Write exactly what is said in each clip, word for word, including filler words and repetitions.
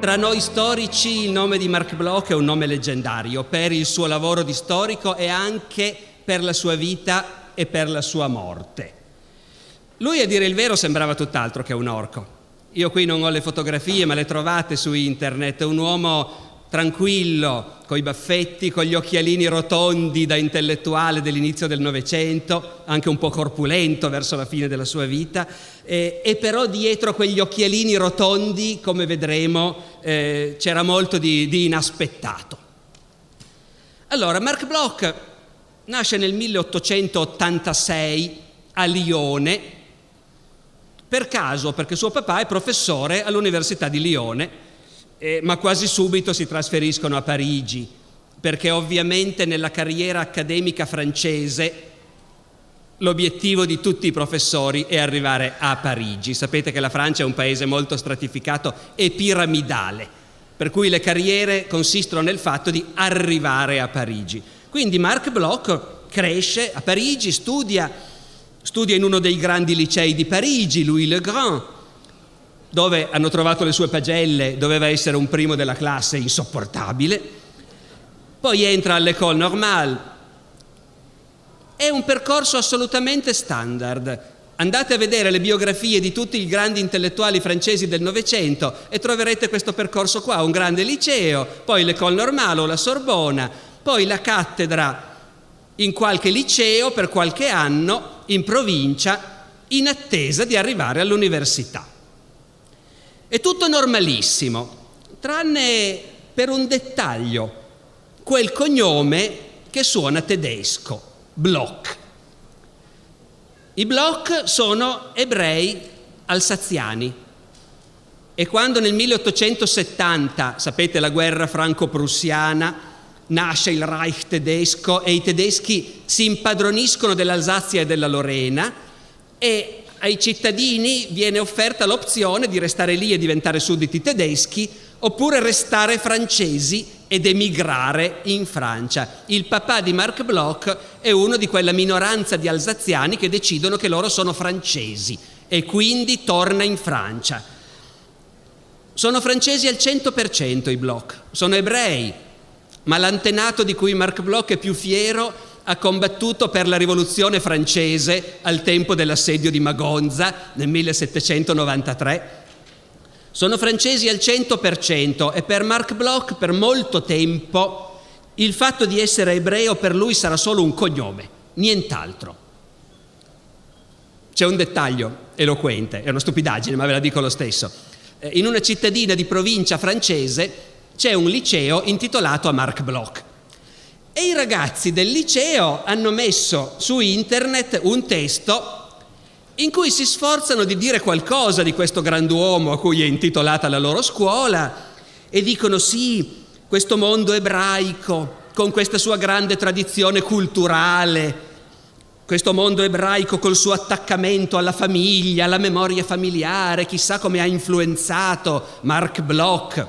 Tra noi storici il nome di Marc Bloch è un nome leggendario per il suo lavoro di storico e anche per la sua vita e per la sua morte. Lui, a dire il vero, sembrava tutt'altro che un orco. Io qui non ho le fotografie, ma le trovate su internet. Un uomo tranquillo, coi baffetti, con gli occhialini rotondi da intellettuale dell'inizio del Novecento, anche un po' corpulento verso la fine della sua vita, eh, e però dietro quegli occhialini rotondi, come vedremo, eh, c'era molto di, di inaspettato. Allora, Marc Bloch nasce nel milleottocentottantasei a Lione, per caso, perché suo papà è professore all'Università di Lione, Eh, ma quasi subito si trasferiscono a Parigi, perché ovviamente nella carriera accademica francese l'obiettivo di tutti i professori è arrivare a Parigi. Sapete che la Francia è un paese molto stratificato e piramidale, per cui le carriere consistono nel fatto di arrivare a Parigi. Quindi Marc Bloch cresce a Parigi, studia, studia in uno dei grandi licei di Parigi, Louis-le-Grand, dove hanno trovato le sue pagelle, doveva essere un primo della classe insopportabile. Poi entra all'École Normale. È un percorso assolutamente standard. Andate a vedere le biografie di tutti i grandi intellettuali francesi del Novecento e troverete questo percorso qua, un grande liceo, poi l'École Normale o la Sorbona, poi la cattedra in qualche liceo per qualche anno in provincia, in attesa di arrivare all'università. È tutto normalissimo, tranne per un dettaglio, quel cognome che suona tedesco, Bloch. I Bloch sono ebrei alsaziani e quando nel milleottocentosettanta, sapete, la guerra franco-prussiana, nasce il Reich tedesco e i tedeschi si impadroniscono dell'Alsazia e della Lorena e ai cittadini viene offerta l'opzione di restare lì e diventare sudditi tedeschi oppure restare francesi ed emigrare in Francia. Il papà di Marc Bloch è uno di quella minoranza di alsaziani che decidono che loro sono francesi e quindi torna in Francia. Sono francesi al cento per cento i Bloch, sono ebrei, ma l'antenato di cui Marc Bloch è più fiero ha combattuto per la rivoluzione francese al tempo dell'assedio di Magonza nel millesettecentonovantatré. Sono francesi al cento per cento e per Marc Bloch per molto tempo il fatto di essere ebreo per lui sarà solo un cognome, nient'altro. C'è un dettaglio eloquente, è una stupidaggine ma ve la dico lo stesso. In una cittadina di provincia francese c'è un liceo intitolato a Marc Bloch. E i ragazzi del liceo hanno messo su internet un testo in cui si sforzano di dire qualcosa di questo grand'uomo a cui è intitolata la loro scuola e dicono sì, questo mondo ebraico con questa sua grande tradizione culturale, questo mondo ebraico col suo attaccamento alla famiglia, alla memoria familiare, chissà come ha influenzato Marc Bloch.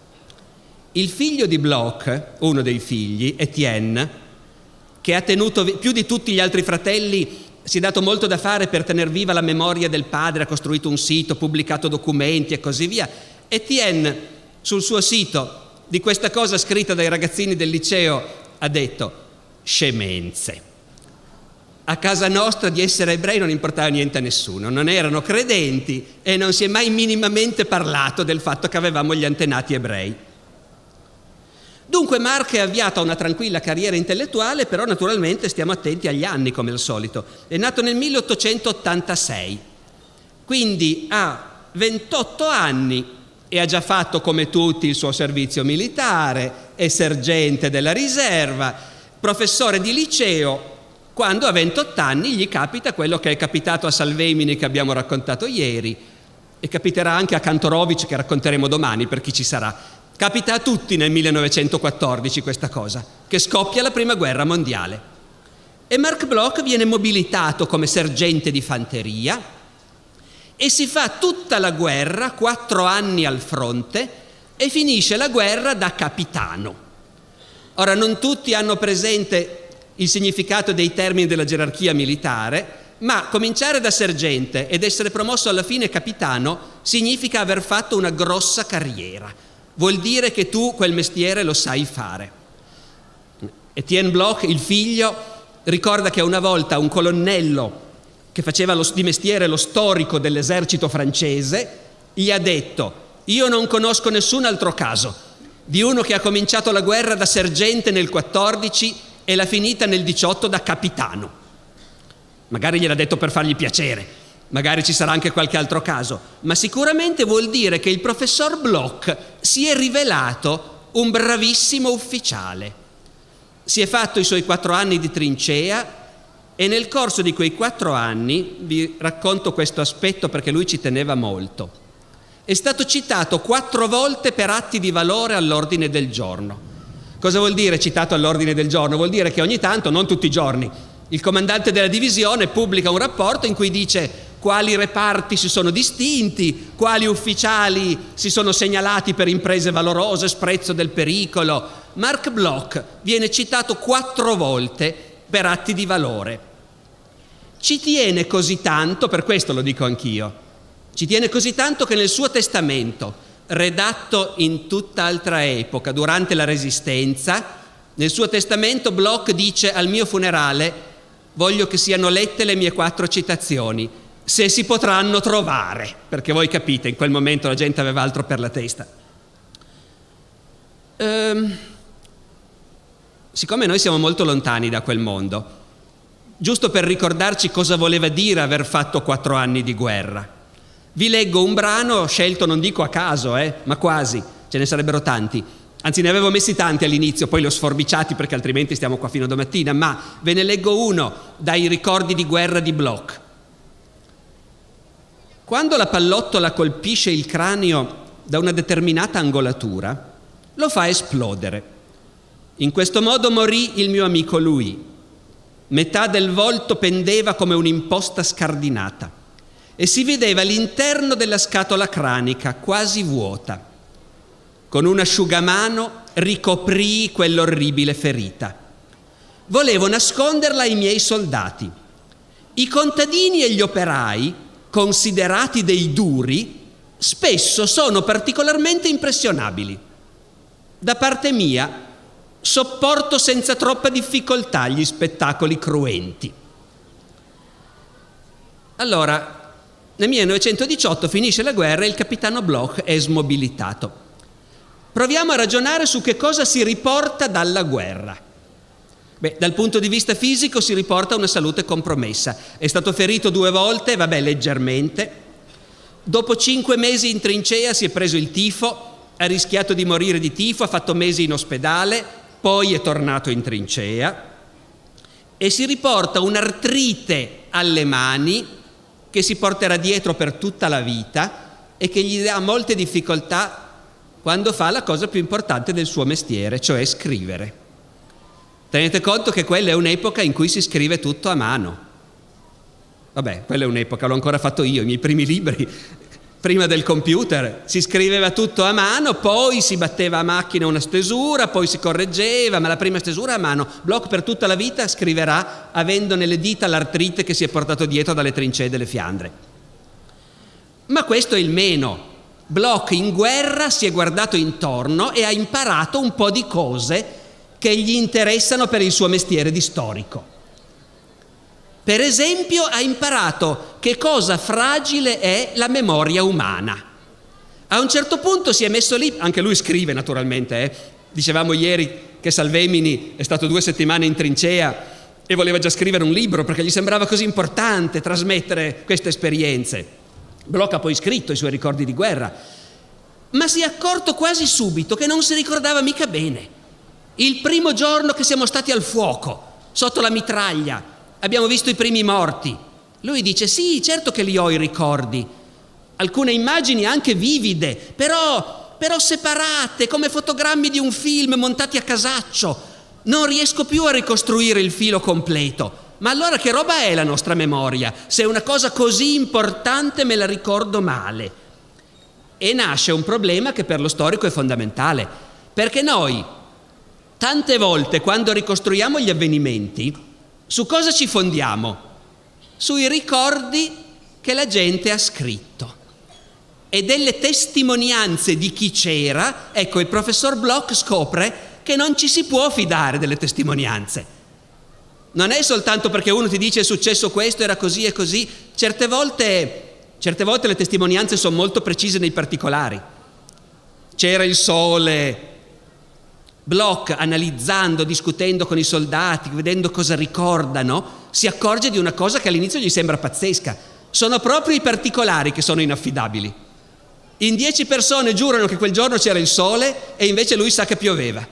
Il figlio di Bloch, uno dei figli, Etienne, che ha tenuto più di tutti gli altri fratelli, si è dato molto da fare per tener viva la memoria del padre, ha costruito un sito, pubblicato documenti e così via. Etienne, sul suo sito, di questa cosa scritta dai ragazzini del liceo, ha detto scemenze. A casa nostra di essere ebrei non importava niente a nessuno, non erano credenti e non si è mai minimamente parlato del fatto che avevamo gli antenati ebrei. Dunque Marc è avviato a una tranquilla carriera intellettuale, però naturalmente stiamo attenti agli anni come al solito. È nato nel milleottocentottantasei, quindi ha ventotto anni e ha già fatto come tutti il suo servizio militare, è sergente della riserva, professore di liceo, quando a ventotto anni gli capita quello che è capitato a Salvemini che abbiamo raccontato ieri e capiterà anche a Kantorowicz che racconteremo domani per chi ci sarà. Capita a tutti nel millenovecentoquattordici questa cosa, che scoppia la prima guerra mondiale. E Marc Bloch viene mobilitato come sergente di fanteria e si fa tutta la guerra, quattro anni al fronte, e finisce la guerra da capitano. Ora, non tutti hanno presente il significato dei termini della gerarchia militare, ma cominciare da sergente ed essere promosso alla fine capitano significa aver fatto una grossa carriera. vuol dire che tu quel mestiere lo sai fare. Etienne Bloch, il figlio, ricorda che una volta un colonnello che faceva lo, di mestiere lo storico dell'esercito francese gli ha detto: io non conosco nessun altro caso di uno che ha cominciato la guerra da sergente nel quattordici e l'ha finita nel diciotto da capitano. Magari gliel'ha detto per fargli piacere, magari ci sarà anche qualche altro caso, ma sicuramente vuol dire che il professor Bloch si è rivelato un bravissimo ufficiale. Si è fatto i suoi quattro anni di trincea e nel corso di quei quattro anni, vi racconto questo aspetto perché lui ci teneva molto, è stato citato quattro volte per atti di valore all'ordine del giorno. Cosa vuol dire citato all'ordine del giorno? Vuol dire che ogni tanto, non tutti i giorni, il comandante della divisione pubblica un rapporto in cui dice quali reparti si sono distinti, quali ufficiali si sono segnalati per imprese valorose, sprezzo del pericolo. Marc Bloch viene citato quattro volte per atti di valore. Ci tiene così tanto, per questo lo dico anch'io, ci tiene così tanto che nel suo testamento, redatto in tutt'altra epoca, durante la Resistenza, nel suo testamento Bloch dice: al mio funerale voglio che siano lette le mie quattro citazioni, se si potranno trovare, perché voi capite, in quel momento la gente aveva altro per la testa. Ehm, siccome noi siamo molto lontani da quel mondo, giusto per ricordarci cosa voleva dire aver fatto quattro anni di guerra, vi leggo un brano scelto, non dico a caso, eh, ma quasi, ce ne sarebbero tanti. Anzi, ne avevo messi tanti all'inizio, poi li ho sforbiciati perché altrimenti stiamo qua fino a domattina, ma ve ne leggo uno dai ricordi di guerra di Bloch. Quando la pallottola colpisce il cranio da una determinata angolatura, lo fa esplodere. In questo modo morì il mio amico Louis. Metà del volto pendeva come un'imposta scardinata e si vedeva l'interno della scatola cranica quasi vuota. Con un asciugamano ricoprii quell'orribile ferita. Volevo nasconderla ai miei soldati. I contadini e gli operai, considerati dei duri, spesso sono particolarmente impressionabili. Da parte mia, sopporto senza troppa difficoltà gli spettacoli cruenti. Allora, nel millenovecentodiciotto finisce la guerra e il capitano Bloch è smobilitato. Proviamo a ragionare su che cosa si riporta dalla guerra. Beh, dal punto di vista fisico si riporta una salute compromessa. È stato ferito due volte, vabbè, leggermente. Dopo cinque mesi in trincea si è preso il tifo, ha rischiato di morire di tifo, ha fatto mesi in ospedale, poi è tornato in trincea e si riporta un'artrite alle mani che si porterà dietro per tutta la vita e che gli dà molte difficoltà quando fa la cosa più importante del suo mestiere, cioè scrivere. Tenete conto che quella è un'epoca in cui si scrive tutto a mano. Vabbè, quella è un'epoca, l'ho ancora fatto io, i miei primi libri, prima del computer, si scriveva tutto a mano, poi si batteva a macchina una stesura, poi si correggeva, ma la prima stesura a mano. Bloch per tutta la vita scriverà avendo nelle dita l'artrite che si è portato dietro dalle trincee delle Fiandre. Ma questo è il meno. Bloch in guerra si è guardato intorno e ha imparato un po' di cose che gli interessano per il suo mestiere di storico. Per esempio, ha imparato che cosa fragile è la memoria umana. A un certo punto si è messo lì, anche lui scrive naturalmente, eh. Dicevamo ieri che Salvemini è stato due settimane in trincea e voleva già scrivere un libro perché gli sembrava così importante trasmettere queste esperienze. Bloch ha poi scritto i suoi ricordi di guerra, ma si è accorto quasi subito che non si ricordava mica bene. Il primo giorno che siamo stati al fuoco, sotto la mitraglia, abbiamo visto i primi morti. Lui dice: sì, certo che li ho i ricordi, alcune immagini anche vivide, però, però separate, come fotogrammi di un film montati a casaccio. Non riesco più a ricostruire il filo completo. Ma allora che roba è la nostra memoria, se una cosa così importante me la ricordo male? E nasce un problema che per lo storico è fondamentale, perché noi tante volte quando ricostruiamo gli avvenimenti, su cosa ci fondiamo? Sui ricordi che la gente ha scritto. e delle testimonianze di chi c'era, ecco, il professor Bloch scopre che non ci si può fidare delle testimonianze. Non è soltanto perché uno ti dice è successo questo, era così e così. Certe volte, certe volte le testimonianze sono molto precise nei particolari. C'era il sole. Bloch, analizzando, discutendo con i soldati, vedendo cosa ricordano, si accorge di una cosa che all'inizio gli sembra pazzesca. Sono proprio i particolari che sono inaffidabili. In dieci persone giurano che quel giorno c'era il sole e invece lui sa che pioveva.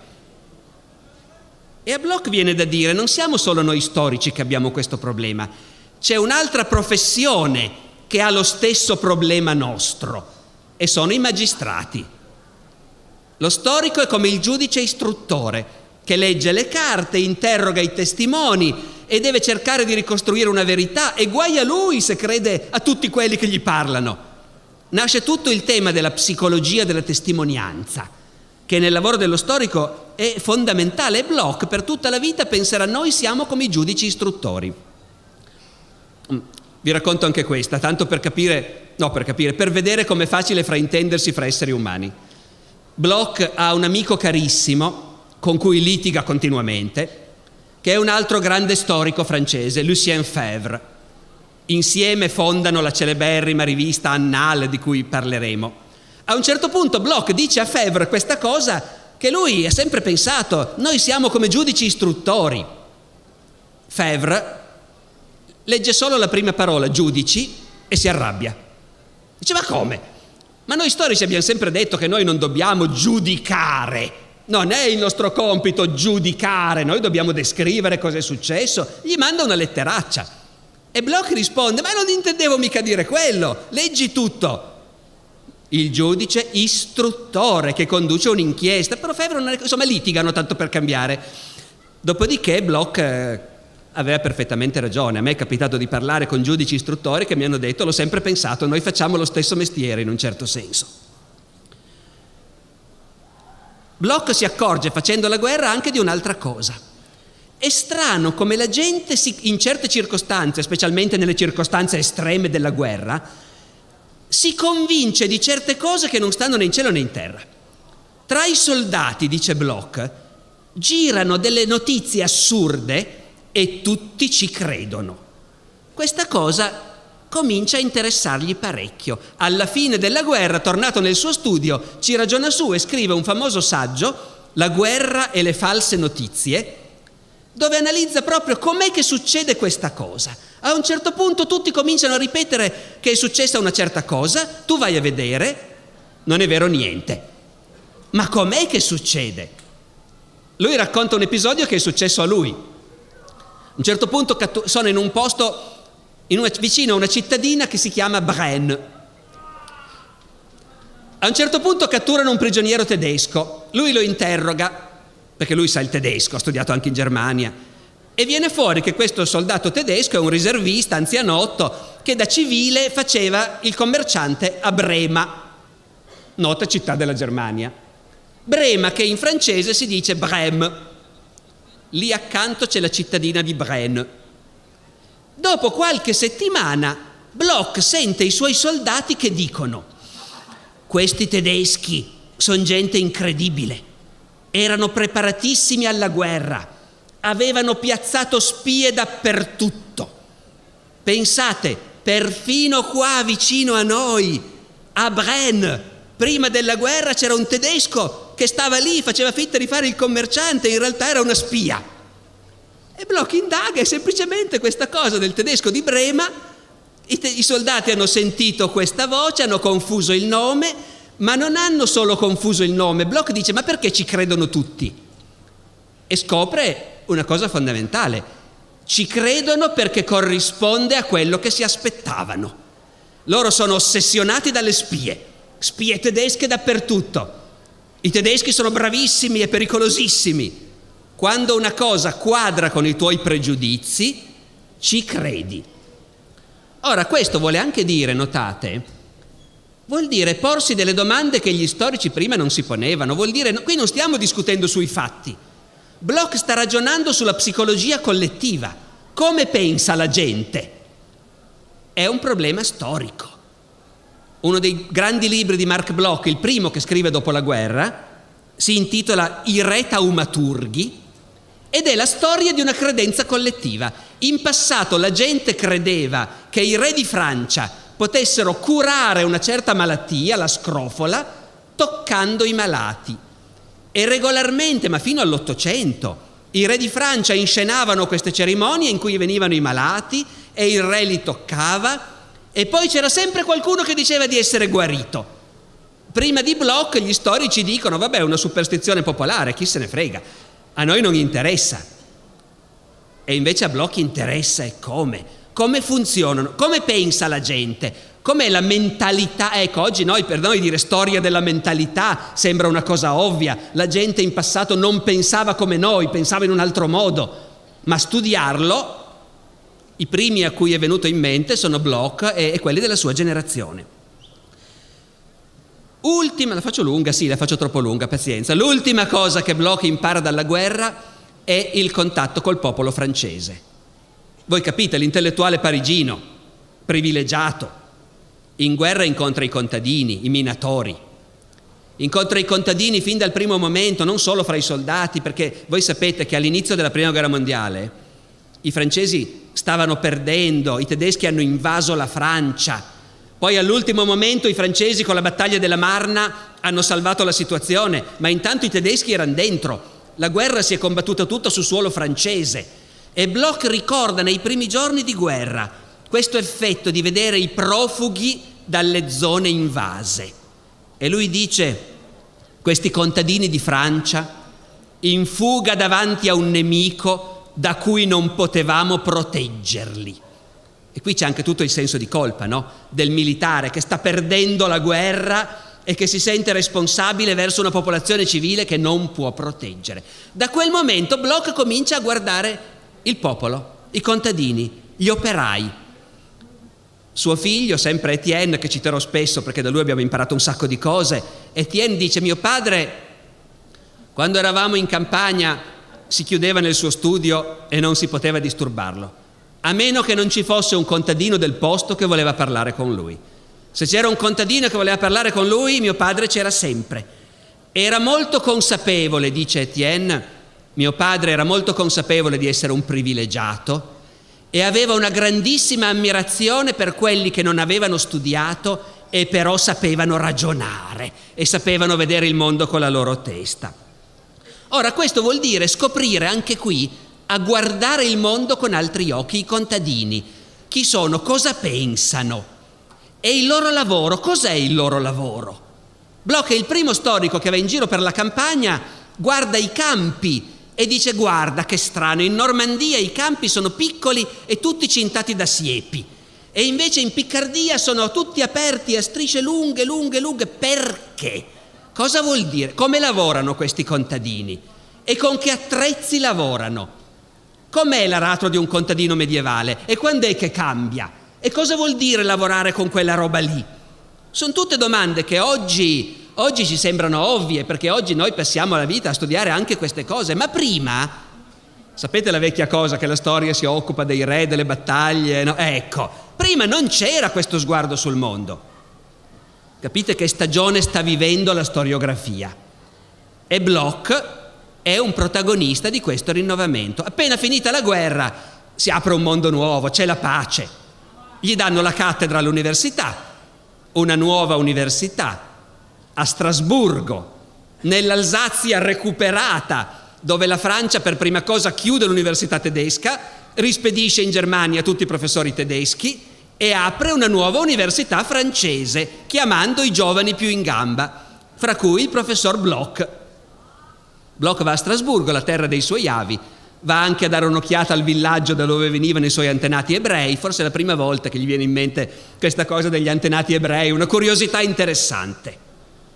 E a Bloch viene da dire, non siamo solo noi storici che abbiamo questo problema, c'è un'altra professione che ha lo stesso problema nostro, e sono i magistrati. Lo storico è come il giudice istruttore, che legge le carte, interroga i testimoni e deve cercare di ricostruire una verità, e guai a lui se crede a tutti quelli che gli parlano. Nasce tutto il tema della psicologia della testimonianza, che nel lavoro dello storico è fondamentale, e Bloch per tutta la vita penserà noi siamo come i giudici istruttori. Vi racconto anche questa, tanto per capire, no per capire, per vedere com'è facile fraintendersi fra esseri umani. Bloch ha un amico carissimo con cui litiga continuamente, che è un altro grande storico francese, Lucien Febvre. Insieme fondano la celeberrima rivista Annales di cui parleremo. A un certo punto Bloch dice a Febvre questa cosa che lui ha sempre pensato, noi siamo come giudici istruttori. Febvre legge solo la prima parola, giudici, e si arrabbia. Dice, ma come? Ma noi storici abbiamo sempre detto che noi non dobbiamo giudicare, non è il nostro compito giudicare, noi dobbiamo descrivere cosa è successo. Gli manda una letteraccia e Bloch risponde, ma non intendevo mica dire quello, leggi tutto. Il giudice istruttore che conduce un'inchiesta, però Febvre non è, insomma litigano tanto per cambiare. Dopodiché Bloch eh, aveva perfettamente ragione. A me è capitato di parlare con giudici istruttori che mi hanno detto, l'ho sempre pensato, noi facciamo lo stesso mestiere in un certo senso. Bloch si accorge facendo la guerra anche di un'altra cosa. È strano come la gente si, in certe circostanze, specialmente nelle circostanze estreme della guerra, si convince di certe cose che non stanno né in cielo né in terra. Tra i soldati, dice Bloch, girano delle notizie assurde e tutti ci credono. Questa cosa comincia a interessargli parecchio. Alla fine della guerra, tornato nel suo studio, ci ragiona su e scrive un famoso saggio, La guerra e le false notizie, dove analizza proprio com'è che succede questa cosa. A un certo punto tutti cominciano a ripetere che è successa una certa cosa, tu vai a vedere, non è vero niente. Ma com'è che succede? Lui racconta un episodio che è successo a lui. A un certo punto sono in un posto in una, vicino a una cittadina che si chiama Braine. A un certo punto catturano un prigioniero tedesco, lui lo interroga, perché lui sa il tedesco, ha studiato anche in Germania, e viene fuori che questo soldato tedesco è un riservista anzianotto che da civile faceva il commerciante a Brema, nota città della Germania. Brema che in francese si dice Brême, lì accanto c'è la cittadina di Braine. Dopo qualche settimana Bloch sente i suoi soldati che dicono: questi tedeschi sono gente incredibile, erano preparatissimi alla guerra, avevano piazzato spie dappertutto. Pensate, perfino qua vicino a noi, a Braine, prima della guerra c'era un tedesco che stava lì, faceva finta di fare il commerciante, in realtà era una spia. E Bloch indaga e semplicemente questa cosa del tedesco di Brema, i, te- i soldati hanno sentito questa voce, hanno confuso il nome, ma non hanno solo confuso il nome. Bloch dice: ma perché ci credono tutti? E scopre una cosa fondamentale: ci credono perché corrisponde a quello che si aspettavano. Loro sono ossessionati dalle spie, spie tedesche dappertutto. I tedeschi sono bravissimi e pericolosissimi. Quando una cosa quadra con i tuoi pregiudizi, ci credi. Ora, questo vuole anche dire, notate, vuol dire porsi delle domande che gli storici prima non si ponevano. Vuol dire, qui non stiamo discutendo sui fatti. Bloch sta ragionando sulla psicologia collettiva. Come pensa la gente? È un problema storico. uno dei grandi libri di Marc Bloch, il primo che scrive dopo la guerra, si intitola I re taumaturghi ed è la storia di una credenza collettiva. In passato la gente credeva che i re di Francia potessero curare una certa malattia, la scrofola, toccando i malati. E regolarmente, ma fino all'Ottocento, i re di Francia inscenavano queste cerimonie in cui venivano i malati e il re li toccava e poi c'era sempre qualcuno che diceva di essere guarito. Prima di Bloch gli storici dicono, vabbè, è una superstizione popolare, chi se ne frega, a noi non interessa. E invece a Bloch interessa e come? Come funzionano? Come pensa la gente? Com'è la mentalità? Ecco, oggi noi, per noi dire storia della mentalità sembra una cosa ovvia. La gente in passato non pensava come noi, pensava in un altro modo. Ma studiarlo, i primi a cui è venuto in mente sono Bloch e, e quelli della sua generazione. Ultima, la faccio lunga? Sì, la faccio troppo lunga, pazienza. L'ultima cosa che Bloch impara dalla guerra è il contatto col popolo francese. Voi capite, l'intellettuale parigino, privilegiato, in guerra incontra i contadini, i minatori, incontra i contadini fin dal primo momento, non solo fra i soldati, perché voi sapete che all'inizio della Prima Guerra Mondiale i francesi stavano perdendo, i tedeschi hanno invaso la Francia, poi all'ultimo momento i francesi con la battaglia della Marna hanno salvato la situazione, ma intanto i tedeschi erano dentro, la guerra si è combattuta tutta su suolo francese e Bloch ricorda nei primi giorni di guerra questo effetto di vedere i profughi dalle zone invase. E lui dice, questi contadini di Francia, in fuga davanti a un nemico da cui non potevamo proteggerli. E qui c'è anche tutto il senso di colpa, no? Del militare che sta perdendo la guerra e che si sente responsabile verso una popolazione civile che non può proteggere. Da quel momento Bloch comincia a guardare il popolo, i contadini, gli operai. Suo figlio, sempre Etienne, che citerò spesso perché da lui abbiamo imparato un sacco di cose, Etienne dice, mio padre, quando eravamo in campagna, si chiudeva nel suo studio e non si poteva disturbarlo, a meno che non ci fosse un contadino del posto che voleva parlare con lui. Se c'era un contadino che voleva parlare con lui, mio padre c'era sempre. Era molto consapevole, dice Etienne, mio padre era molto consapevole di essere un privilegiato e aveva una grandissima ammirazione per quelli che non avevano studiato e però sapevano ragionare e sapevano vedere il mondo con la loro testa. Ora, questo vuol dire scoprire anche qui a guardare il mondo con altri occhi, i contadini. Chi sono? Cosa pensano? E il loro lavoro? Cos'è il loro lavoro? Bloch è il primo storico che va in giro per la campagna, guarda i campi e dice, guarda che strano, in Normandia i campi sono piccoli e tutti cintati da siepi e invece in Piccardia sono tutti aperti a strisce lunghe, lunghe, lunghe. Perché? Cosa vuol dire? Come lavorano questi contadini? E con che attrezzi lavorano? Com'è l'aratro di un contadino medievale? E quando è che cambia? E cosa vuol dire lavorare con quella roba lì? Sono tutte domande che oggi... Oggi ci sembrano ovvie, perché oggi noi passiamo la vita a studiare anche queste cose, ma prima, sapete la vecchia cosa che la storia si occupa dei re, delle battaglie, no? Ecco, prima non c'era questo sguardo sul mondo. Capite che stagione sta vivendo la storiografia? E Bloch è un protagonista di questo rinnovamento. Appena finita la guerra si apre un mondo nuovo, c'è la pace. Gli danno la cattedra all'università, una nuova università, a Strasburgo, nell'Alsazia recuperata, dove la Francia per prima cosa chiude l'università tedesca, rispedisce in Germania tutti i professori tedeschi e apre una nuova università francese, chiamando i giovani più in gamba, fra cui il professor Bloch. Bloch va a Strasburgo, la terra dei suoi avi, va anche a dare un'occhiata al villaggio da dove venivano i suoi antenati ebrei, forse è la prima volta che gli viene in mente questa cosa degli antenati ebrei, una curiosità interessante.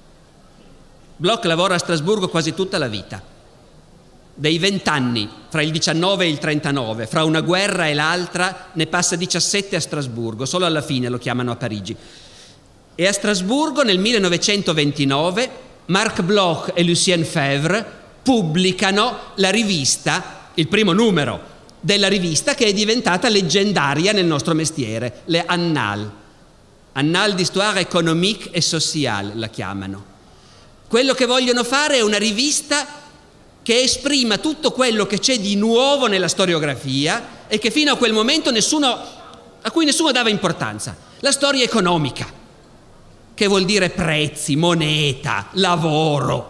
Bloch lavora a Strasburgo quasi tutta la vita. Dei vent'anni, fra il diciannove e il trentanove, fra una guerra e l'altra, ne passa diciassette a Strasburgo, solo alla fine lo chiamano a Parigi. E a Strasburgo nel millenovecentoventinove Marc Bloch e Lucien Febvre pubblicano la rivista, il primo numero della rivista che è diventata leggendaria nel nostro mestiere, le Annales. Annales d'histoire économique et sociale la chiamano. Quello che vogliono fare è una rivista che esprima tutto quello che c'è di nuovo nella storiografia e che fino a quel momento nessuno, a cui nessuno dava importanza. La storia economica, che vuol dire prezzi, moneta, lavoro.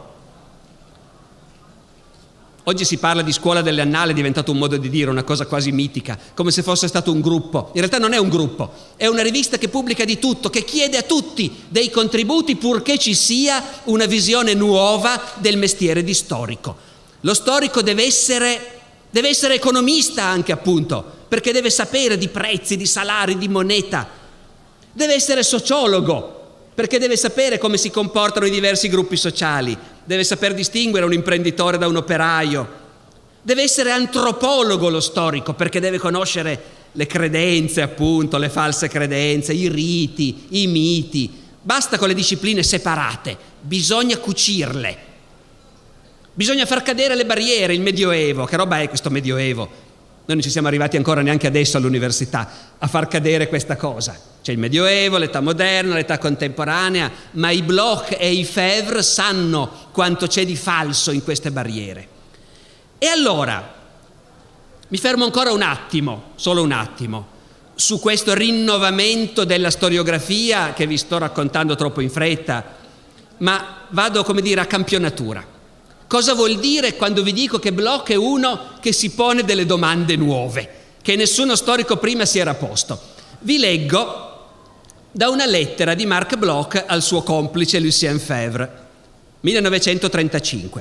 Oggi si parla di scuola delle annali, è diventato un modo di dire, una cosa quasi mitica, come se fosse stato un gruppo. In realtà non è un gruppo, è una rivista che pubblica di tutto, che chiede a tutti dei contributi purché ci sia una visione nuova del mestiere di storico. Lo storico deve essere, deve essere economista anche, appunto, perché deve sapere di prezzi, di salari, di moneta. Deve essere sociologo, perché deve sapere come si comportano i diversi gruppi sociali, deve saper distinguere un imprenditore da un operaio, deve essere antropologo lo storico, perché deve conoscere le credenze, appunto, le false credenze, i riti, i miti. Basta con le discipline separate, bisogna cucirle. Bisogna far cadere le barriere, il Medioevo. Che roba è questo Medioevo? Noi non ci siamo arrivati ancora neanche adesso all'università a far cadere questa cosa. C'è il Medioevo, l'età moderna, l'età contemporanea, ma i Bloch e i Febvre sanno quanto c'è di falso in queste barriere. E allora, mi fermo ancora un attimo, solo un attimo, su questo rinnovamento della storiografia che vi sto raccontando troppo in fretta, ma vado, come dire, a campionatura. Cosa vuol dire quando vi dico che Bloch è uno che si pone delle domande nuove, che nessuno storico prima si era posto? Vi leggo da una lettera di Marc Bloch al suo complice Lucien Febvre, millenovecentotrentacinque.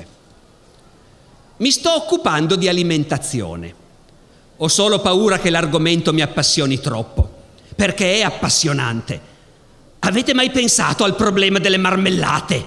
Mi sto occupando di alimentazione. Ho solo paura che l'argomento mi appassioni troppo, perché è appassionante. Avete mai pensato al problema delle marmellate?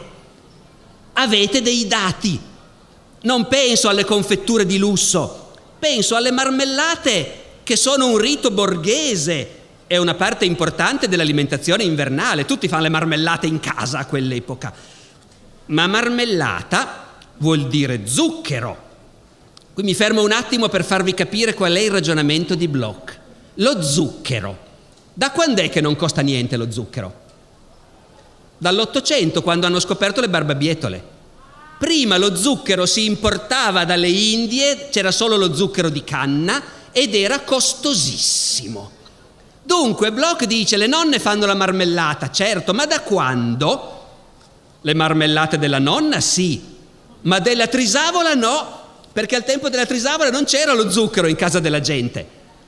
Avete dei dati? Non penso alle confetture di lusso, penso alle marmellate che sono un rito borghese. È una parte importante dell'alimentazione invernale, tutti fanno le marmellate in casa a quell'epoca. Ma marmellata vuol dire zucchero. Qui mi fermo un attimo per farvi capire qual è il ragionamento di Bloch. Lo zucchero. Da quando è che non costa niente lo zucchero? Dall'Ottocento, quando hanno scoperto le barbabietole. Prima lo zucchero si importava dalle Indie, c'era solo lo zucchero di canna ed era costosissimo. Dunque Bloch dice: le nonne fanno la marmellata, certo, ma da quando? Le marmellate della nonna sì, ma della Trisavola no, perché al tempo della Trisavola non c'era lo zucchero in casa della gente.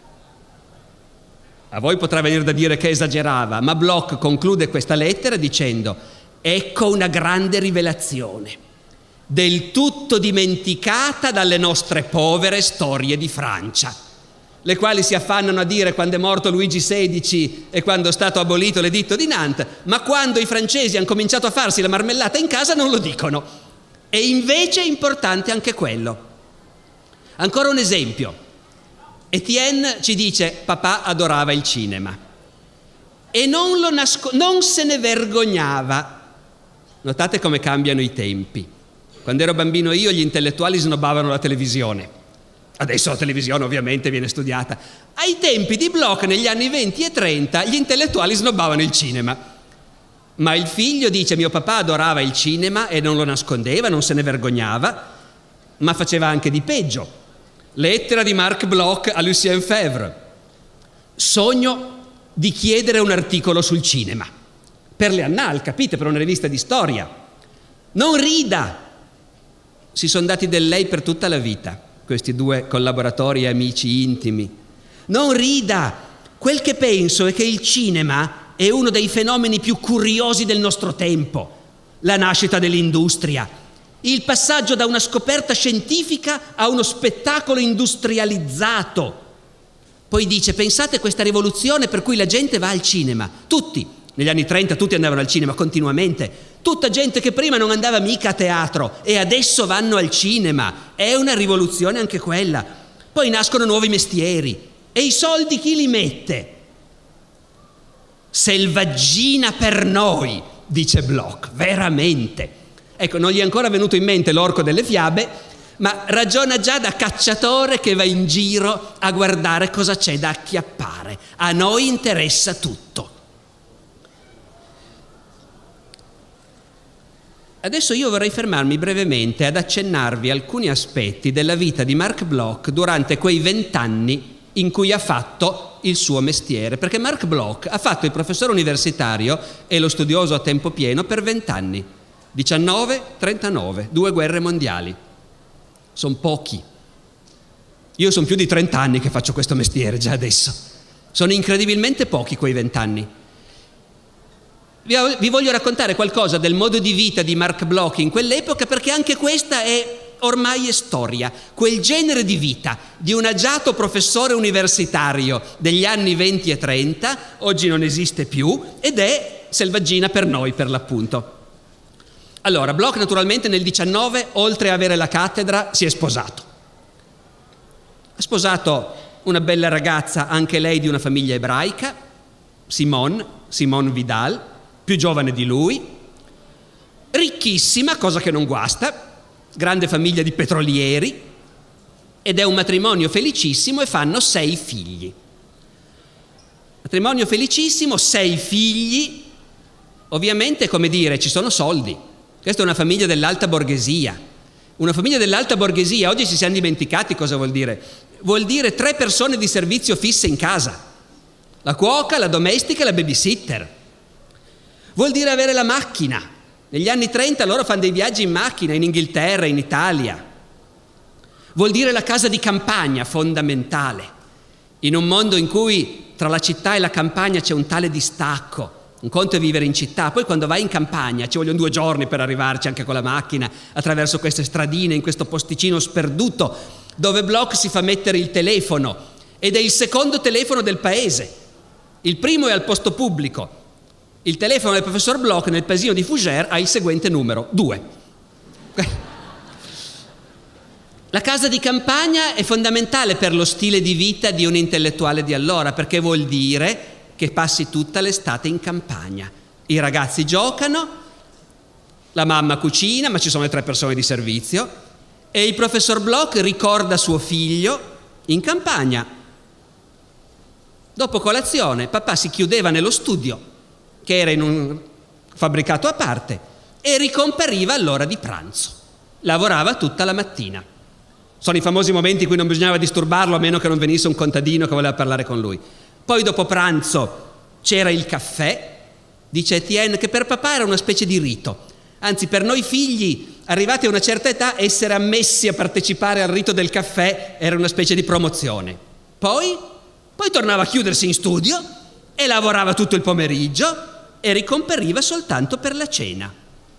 A voi potrà venire da dire che esagerava, ma Bloch conclude questa lettera dicendo: ecco una grande rivelazione, del tutto dimenticata dalle nostre povere storie di Francia, le quali si affannano a dire quando è morto Luigi sedicesimo e quando è stato abolito l'editto di Nantes, ma quando i francesi hanno cominciato a farsi la marmellata in casa non lo dicono. E invece è importante anche quello. Ancora un esempio. Etienne ci dice: papà adorava il cinema e non, lo nasco- non se ne vergognava. Notate come cambiano i tempi. Quando ero bambino io, gli intellettuali snobbavano la televisione. Adesso la televisione ovviamente viene studiata. Ai tempi di Bloch, negli anni venti e trenta, gli intellettuali snobbavano il cinema. Ma il figlio dice: mio papà adorava il cinema e non lo nascondeva, non se ne vergognava, ma faceva anche di peggio. Lettera di Marc Bloch a Lucien Febvre. Sogno di chiedere un articolo sul cinema. Per le Annales, capite, per una rivista di storia. Non rida. Si sono dati del lei per tutta la vita, questi due collaboratori e amici intimi. Non rida. Quel che penso è che il cinema è uno dei fenomeni più curiosi del nostro tempo. La nascita dell'industria, il passaggio da una scoperta scientifica a uno spettacolo industrializzato. Poi dice: pensate a questa rivoluzione per cui la gente va al cinema, tutti, negli anni trenta tutti andavano al cinema continuamente, tutta gente che prima non andava mica a teatro e adesso vanno al cinema. È una rivoluzione anche quella. Poi nascono nuovi mestieri e i soldi chi li mette? Selvaggina per noi, dice Bloch, veramente. Ecco, non gli è ancora venuto in mente l'orco delle fiabe, ma ragiona già da cacciatore che va in giro a guardare cosa c'è da acchiappare. A noi interessa tutto. Adesso io vorrei fermarmi brevemente ad accennarvi alcuni aspetti della vita di Marc Bloch durante quei vent'anni in cui ha fatto il suo mestiere, perché Marc Bloch ha fatto il professore universitario e lo studioso a tempo pieno per vent'anni, diciannove trentanove, due guerre mondiali. Sono pochi. Io sono più di trenta anni che faccio questo mestiere già adesso. Sono incredibilmente pochi quei vent'anni. Vi voglio raccontare qualcosa del modo di vita di Marc Bloch in quell'epoca, perché anche questa è ormai è storia. Quel genere di vita di un agiato professore universitario degli anni venti e trenta oggi non esiste più ed è selvaggina per noi, per l'appunto. Allora, Bloch naturalmente nel diciannove, oltre a avere la cattedra, si è sposato. Ha sposato una bella ragazza, anche lei di una famiglia ebraica, Simone, Simone Vidal, più giovane di lui, ricchissima, cosa che non guasta, grande famiglia di petrolieri, ed è un matrimonio felicissimo e fanno sei figli. Matrimonio felicissimo, sei figli, ovviamente, come dire, ci sono soldi. Questa è una famiglia dell'alta borghesia. Una famiglia dell'alta borghesia, oggi ci siamo dimenticati cosa vuol dire. Vuol dire tre persone di servizio fisse in casa. La cuoca, la domestica e la babysitter. Vuol dire avere la macchina. Negli anni trenta loro fanno dei viaggi in macchina in Inghilterra, in Italia. Vuol dire la casa di campagna, fondamentale. In un mondo in cui tra la città e la campagna c'è un tale distacco. Un conto è vivere in città, poi quando vai in campagna ci vogliono due giorni per arrivarci anche con la macchina, attraverso queste stradine, in questo posticino sperduto, dove Bloch si fa mettere il telefono, ed è il secondo telefono del paese. Il primo è al posto pubblico. Il telefono del professor Bloch nel paesino di Fougères ha il seguente numero, due. La casa di campagna è fondamentale per lo stile di vita di un intellettuale di allora, perché vuol dire che passi tutta l'estate in campagna. I ragazzi giocano, la mamma cucina, ma ci sono le tre persone di servizio, e il professor Bloch ricorda suo figlio in campagna. Dopo colazione, papà si chiudeva nello studio, che era in un fabbricato a parte, e ricompariva all'ora di pranzo. Lavorava tutta la mattina. Sono i famosi momenti in cui non bisognava disturbarlo a meno che non venisse un contadino che voleva parlare con lui. Poi dopo pranzo c'era il caffè, dice Etienne, che per papà era una specie di rito. Anzi, per noi figli, arrivati a una certa età, essere ammessi a partecipare al rito del caffè era una specie di promozione. Poi, poi tornava a chiudersi in studio e lavorava tutto il pomeriggio e ricompariva soltanto per la cena.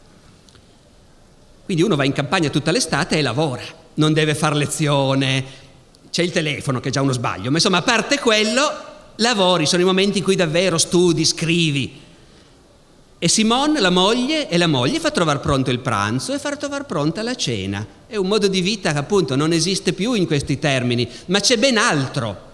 Quindi uno va in campagna tutta l'estate e lavora, non deve far lezione, c'è il telefono che è già uno sbaglio, ma insomma a parte quello lavori, sono i momenti in cui davvero studi, scrivi. E Simone, la moglie, e la moglie fa trovare pronto il pranzo e far trovare pronta la cena. È un modo di vita che appunto non esiste più in questi termini, ma c'è ben altro.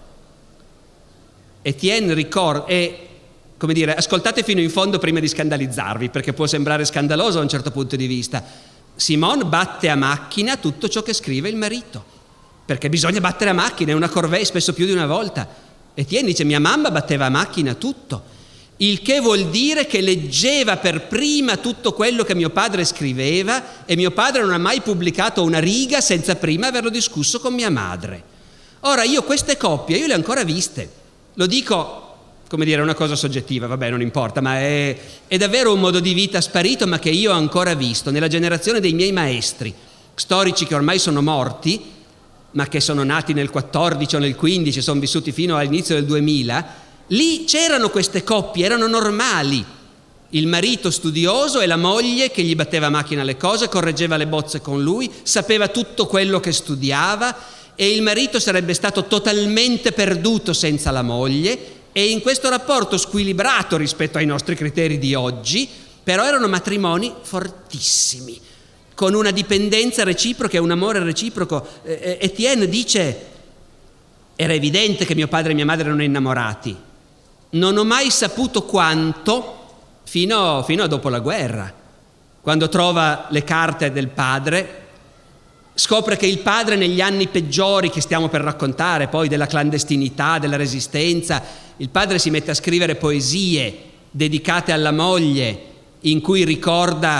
Etienne ricorda, e come dire, ascoltate fino in fondo prima di scandalizzarvi, perché può sembrare scandaloso da un certo punto di vista. Simone batte a macchina tutto ciò che scrive il marito, perché bisogna battere a macchina, è una corvée, spesso più di una volta. Etienne dice, mia mamma batteva a macchina tutto, il che vuol dire che leggeva per prima tutto quello che mio padre scriveva e mio padre non ha mai pubblicato una riga senza prima averlo discusso con mia madre. Ora io queste coppie, io le ho ancora viste, lo dico, come dire, è una cosa soggettiva, vabbè, non importa, ma è, è davvero un modo di vita sparito, ma che io ho ancora visto nella generazione dei miei maestri, storici che ormai sono morti, ma che sono nati nel quattordici o nel quindici, sono vissuti fino all'inizio del duemila, lì c'erano queste coppie, erano normali. Il marito studioso e la moglie che gli batteva a macchina le cose, correggeva le bozze con lui, sapeva tutto quello che studiava, e il marito sarebbe stato totalmente perduto senza la moglie, e in questo rapporto squilibrato rispetto ai nostri criteri di oggi, però erano matrimoni fortissimi, con una dipendenza reciproca e un amore reciproco. Eh, Etienne dice, era evidente che mio padre e mia madre erano innamorati. Non ho mai saputo quanto fino, fino a dopo la guerra, quando trova le carte del padre, scopre che il padre negli anni peggiori che stiamo per raccontare, poi della clandestinità, della resistenza, il padre si mette a scrivere poesie dedicate alla moglie in cui ricorda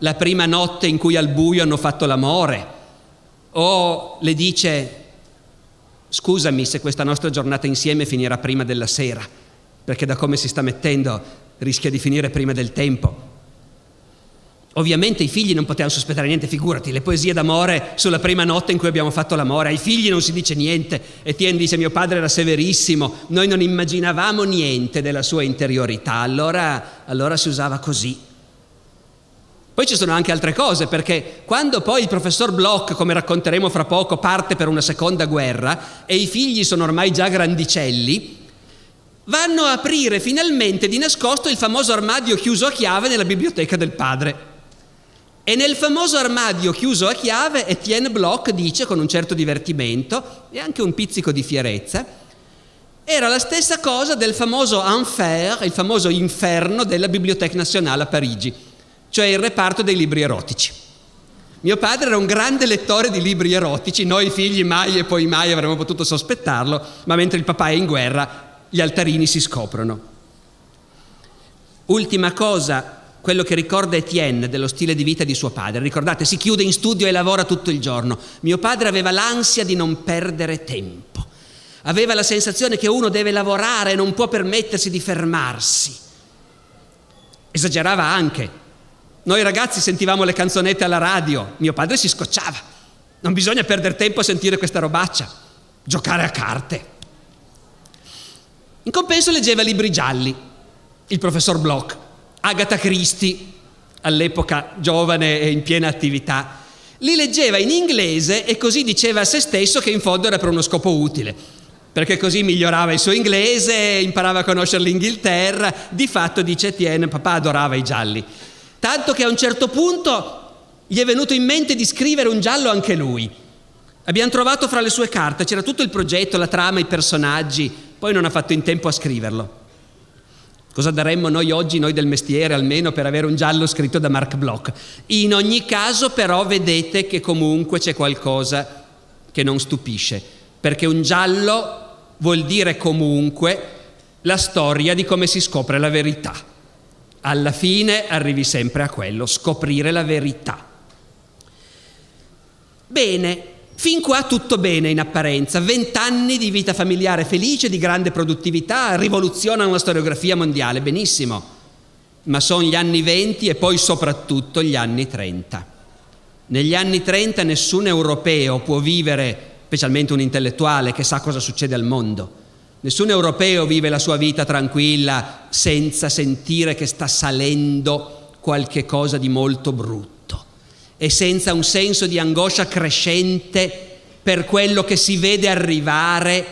la prima notte in cui al buio hanno fatto l'amore, o le dice: scusami se questa nostra giornata insieme finirà prima della sera, perché da come si sta mettendo rischia di finire prima del tempo. Ovviamente i figli non potevano sospettare niente, figurati, le poesie d'amore sulla prima notte in cui abbiamo fatto l'amore, ai figli non si dice niente. Etienne dice: mio padre era severissimo, noi non immaginavamo niente della sua interiorità, allora, allora si usava così. Poi ci sono anche altre cose, perché quando poi il professor Bloch, come racconteremo fra poco, parte per una seconda guerra e i figli sono ormai già grandicelli, vanno a aprire finalmente di nascosto il famoso armadio chiuso a chiave nella biblioteca del padre. E nel famoso armadio chiuso a chiave Etienne Bloch dice, con un certo divertimento e anche un pizzico di fierezza, era la stessa cosa del famoso Enfer, il famoso inferno della Bibliothèque Nationale a Parigi, cioè il reparto dei libri erotici. Mio padre era un grande lettore di libri erotici, noi figli mai e poi mai avremmo potuto sospettarlo, ma mentre il papà è in guerra gli altarini si scoprono. Ultima cosa, quello che ricorda Etienne dello stile di vita di suo padre. Ricordate, si chiude in studio e lavora tutto il giorno. Mio padre aveva l'ansia di non perdere tempo. Aveva la sensazione che uno deve lavorare e non può permettersi di fermarsi. Esagerava anche. Noi ragazzi sentivamo le canzonette alla radio. Mio padre si scocciava. Non bisogna perdere tempo a sentire questa robaccia. Giocare a carte. In compenso leggeva libri gialli. Il professor Bloch. Agatha Christie, all'epoca giovane e in piena attività, li leggeva in inglese e così diceva a se stesso che in fondo era per uno scopo utile, perché così migliorava il suo inglese, imparava a conoscere l'Inghilterra. Di fatto, dice Etienne, papà adorava i gialli, tanto che a un certo punto gli è venuto in mente di scrivere un giallo anche lui. Abbiamo trovato fra le sue carte, c'era tutto il progetto, la trama, i personaggi, poi non ha fatto in tempo a scriverlo. Cosa daremmo noi oggi, noi del mestiere, almeno per avere un giallo scritto da Marc Bloch? In ogni caso, però, vedete che comunque c'è qualcosa che non stupisce, perché un giallo vuol dire comunque la storia di come si scopre la verità. Alla fine arrivi sempre a quello, scoprire la verità. Bene. Fin qua tutto bene in apparenza, vent'anni di vita familiare felice, di grande produttività, rivoluzionano la storiografia mondiale, benissimo, ma sono gli anni venti e poi soprattutto gli anni trenta. Negli anni trenta nessun europeo può vivere, specialmente un intellettuale che sa cosa succede al mondo, nessun europeo vive la sua vita tranquilla senza sentire che sta salendo qualche cosa di molto brutto e senza un senso di angoscia crescente per quello che si vede arrivare.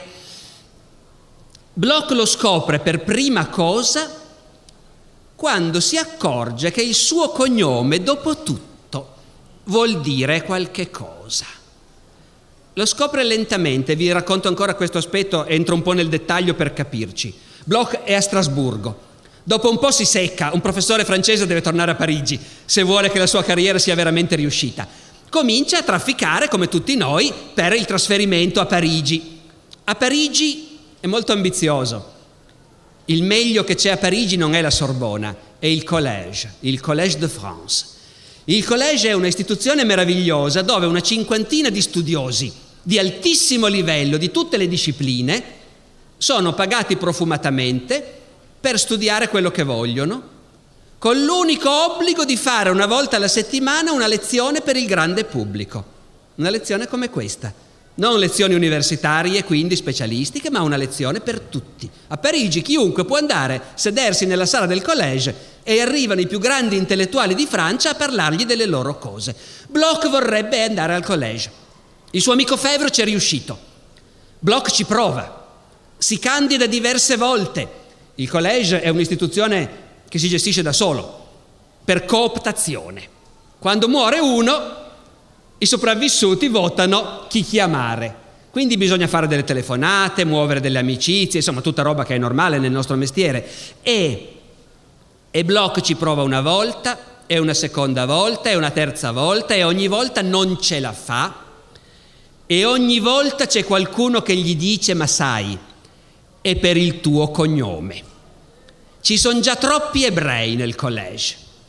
Bloch lo scopre per prima cosa quando si accorge che il suo cognome, dopo tutto, vuol dire qualche cosa. Lo scopre lentamente, vi racconto ancora questo aspetto, entro un po' nel dettaglio per capirci. Bloch è a Strasburgo. Dopo un po' si secca, un professore francese deve tornare a Parigi se vuole che la sua carriera sia veramente riuscita. Comincia a trafficare, come tutti noi, per il trasferimento a Parigi. A Parigi è molto ambizioso. Il meglio che c'è a Parigi non è la Sorbona, è il Collège, il Collège de France. Il Collège è un'istituzione meravigliosa dove una cinquantina di studiosi di altissimo livello di tutte le discipline sono pagati profumatamente per studiare quello che vogliono, con l'unico obbligo di fare una volta alla settimana una lezione per il grande pubblico. Una lezione come questa. Non lezioni universitarie, quindi specialistiche, ma una lezione per tutti. A Parigi chiunque può andare, sedersi nella sala del collège e arrivano i più grandi intellettuali di Francia a parlargli delle loro cose. Bloch vorrebbe andare al collège. Il suo amico Febvre ci è riuscito. Bloch ci prova. Si candida diverse volte. Il collège è un'istituzione che si gestisce da solo, per cooptazione. Quando muore uno, i sopravvissuti votano chi chiamare. Quindi bisogna fare delle telefonate, muovere delle amicizie, insomma tutta roba che è normale nel nostro mestiere. E, e Bloch ci prova una volta, e una seconda volta, e una terza volta, e ogni volta non ce la fa. E ogni volta c'è qualcuno che gli dice: ma sai, è per il tuo cognome. Ci sono già troppi ebrei nel collège.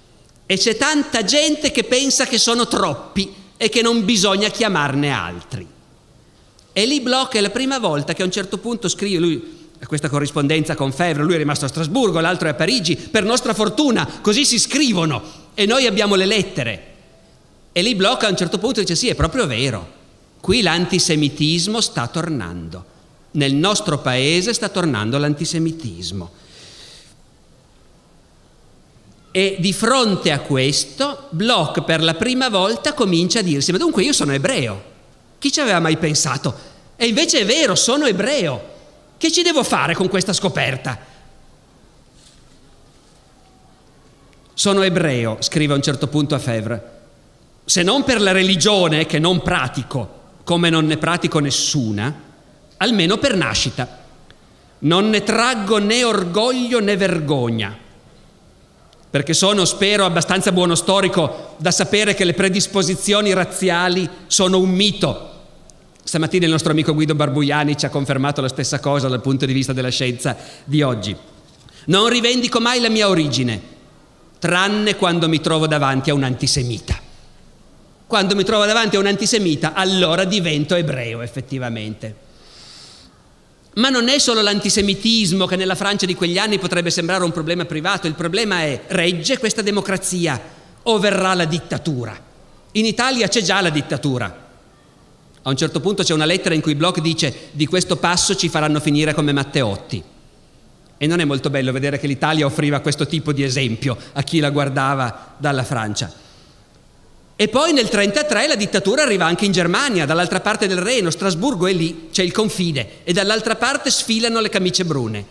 e c'è tanta gente che pensa che sono troppi e che non bisogna chiamarne altri. E lì Bloch è la prima volta che a un certo punto scrive, lui a questa corrispondenza con Febvre, lui è rimasto a Strasburgo, l'altro è a Parigi, per nostra fortuna, così si scrivono e noi abbiamo le lettere. E lì Bloch a un certo punto dice sì, è proprio vero, qui l'antisemitismo sta tornando, nel nostro paese sta tornando l'antisemitismo. E di fronte a questo Bloch per la prima volta comincia a dirsi, ma dunque io sono ebreo, chi ci aveva mai pensato? E invece è vero, sono ebreo. Che ci devo fare con questa scoperta? Sono ebreo, scrive a un certo punto a Febvre, se non per la religione che non pratico, come non ne pratico nessuna, almeno per nascita. Non ne traggo né orgoglio né vergogna, perché sono, spero, abbastanza buono storico da sapere che le predisposizioni razziali sono un mito. Stamattina il nostro amico Guido Barbuiani ci ha confermato la stessa cosa dal punto di vista della scienza di oggi. Non rivendico mai la mia origine, tranne quando mi trovo davanti a un antisemita. Quando mi trovo davanti a un antisemita, allora divento ebreo effettivamente. Ma non è solo l'antisemitismo che nella Francia di quegli anni potrebbe sembrare un problema privato, il problema è: regge questa democrazia o verrà la dittatura? In Italia c'è già la dittatura. A un certo punto c'è una lettera in cui Bloch dice di questo passo ci faranno finire come Matteotti. E non è molto bello vedere che l'Italia offriva questo tipo di esempio a chi la guardava dalla Francia. E poi nel trentatré la dittatura arriva anche in Germania, dall'altra parte del Reno, Strasburgo è lì, c'è il confine, e dall'altra parte sfilano le camicie brune.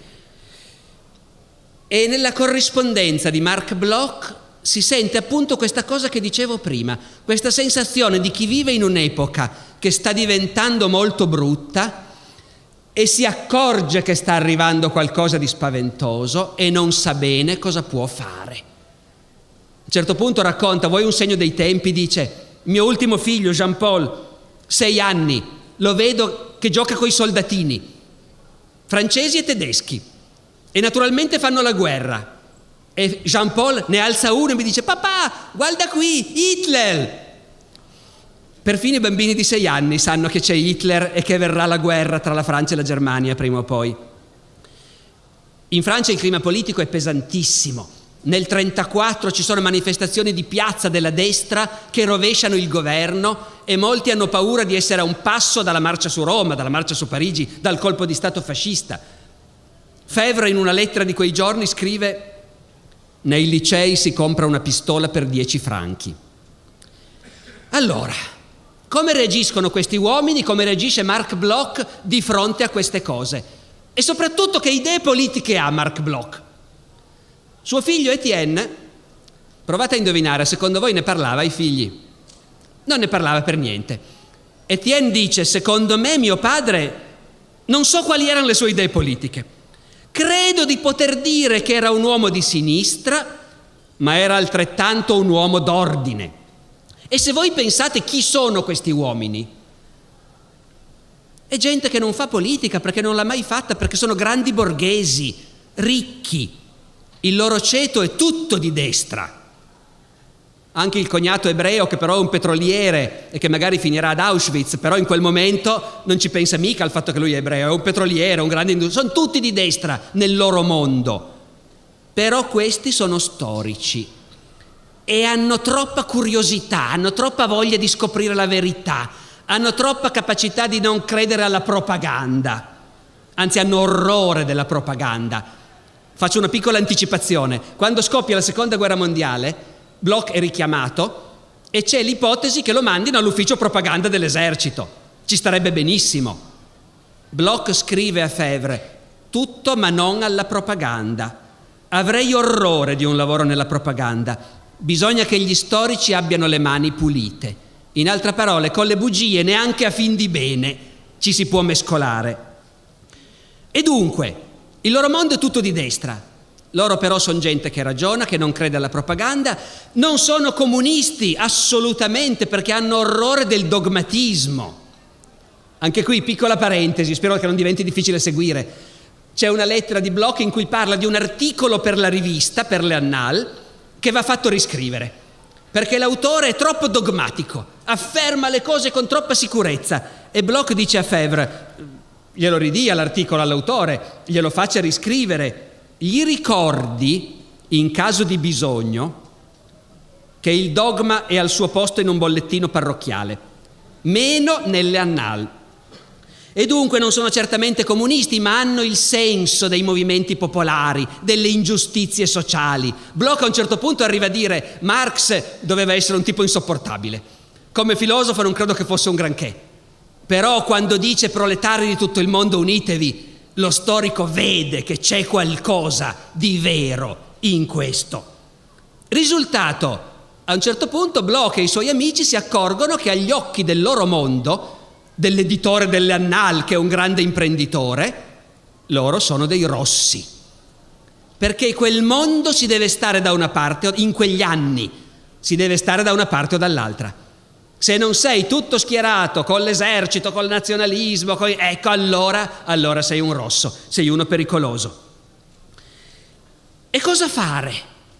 E nella corrispondenza di Marc Bloch si sente appunto questa cosa che dicevo prima, questa sensazione di chi vive in un'epoca che sta diventando molto brutta e si accorge che sta arrivando qualcosa di spaventoso e non sa bene cosa può fare. A un certo punto racconta, vuoi un segno dei tempi? Dice, mio ultimo figlio Jean-Paul, sei anni, lo vedo che gioca coi soldatini, francesi e tedeschi, e naturalmente fanno la guerra. E Jean-Paul ne alza uno e mi dice, papà, guarda qui, Hitler! Perfino i bambini di sei anni sanno che c'è Hitler e che verrà la guerra tra la Francia e la Germania prima o poi. In Francia il clima politico è pesantissimo. Nel trentaquattro ci sono manifestazioni di piazza della destra che rovesciano il governo e molti hanno paura di essere a un passo dalla marcia su Roma, dalla marcia su Parigi, dal colpo di Stato fascista. Febvre in una lettera di quei giorni scrive: nei licei si compra una pistola per dieci franchi. Allora, come reagiscono questi uomini, come reagisce Marc Bloch di fronte a queste cose? E soprattutto che idee politiche ha Marc Bloch? Suo figlio Etienne, provate a indovinare, secondo voi ne parlava ai figli? Non ne parlava per niente. Etienne dice, secondo me mio padre, non so quali erano le sue idee politiche. Credo di poter dire che era un uomo di sinistra, ma era altrettanto un uomo d'ordine. E se voi pensate chi sono questi uomini, è gente che non fa politica perché non l'ha mai fatta, perché sono grandi borghesi, ricchi. Il loro ceto è tutto di destra. Anche il cognato ebreo, che però è un petroliere e che magari finirà ad Auschwitz, però in quel momento non ci pensa mica al fatto che lui è ebreo, è un petroliere, un grande industria, sono tutti di destra nel loro mondo. Però questi sono storici e hanno troppa curiosità, hanno troppa voglia di scoprire la verità, hanno troppa capacità di non credere alla propaganda, anzi hanno orrore della propaganda. Faccio una piccola anticipazione. Quando scoppia la seconda guerra mondiale, Bloch è richiamato e c'è l'ipotesi che lo mandino all'ufficio propaganda dell'esercito. Ci starebbe benissimo. Bloch scrive a Febvre, tutto ma non alla propaganda. Avrei orrore di un lavoro nella propaganda. Bisogna che gli storici abbiano le mani pulite. In altre parole, con le bugie, neanche a fin di bene, ci si può mescolare. E dunque, il loro mondo è tutto di destra. Loro però sono gente che ragiona, che non crede alla propaganda, non sono comunisti assolutamente perché hanno orrore del dogmatismo. Anche qui, piccola parentesi, spero che non diventi difficile seguire. C'è una lettera di Bloch in cui parla di un articolo per la rivista, per le Annales, che va fatto riscrivere, perché l'autore è troppo dogmatico, afferma le cose con troppa sicurezza. E Bloch dice a Febvre, glielo ridia l'articolo all'autore, glielo faccia riscrivere, gli ricordi, in caso di bisogno, che il dogma è al suo posto in un bollettino parrocchiale, meno nelle annali. E dunque non sono certamente comunisti, ma hanno il senso dei movimenti popolari, delle ingiustizie sociali. Bloch a un certo punto arriva a dire Marx doveva essere un tipo insopportabile. Come filosofo non credo che fosse un granché. Però quando dice proletari di tutto il mondo unitevi, lo storico vede che c'è qualcosa di vero in questo. Risultato, a un certo punto Bloch e i suoi amici si accorgono che agli occhi del loro mondo, dell'editore delle Annales, che è un grande imprenditore, loro sono dei rossi. Perché quel mondo si deve stare da una parte, in quegli anni si deve stare da una parte o dall'altra. Se non sei tutto schierato con l'esercito, col nazionalismo, con... ecco allora, allora sei un rosso, sei uno pericoloso. E cosa fare?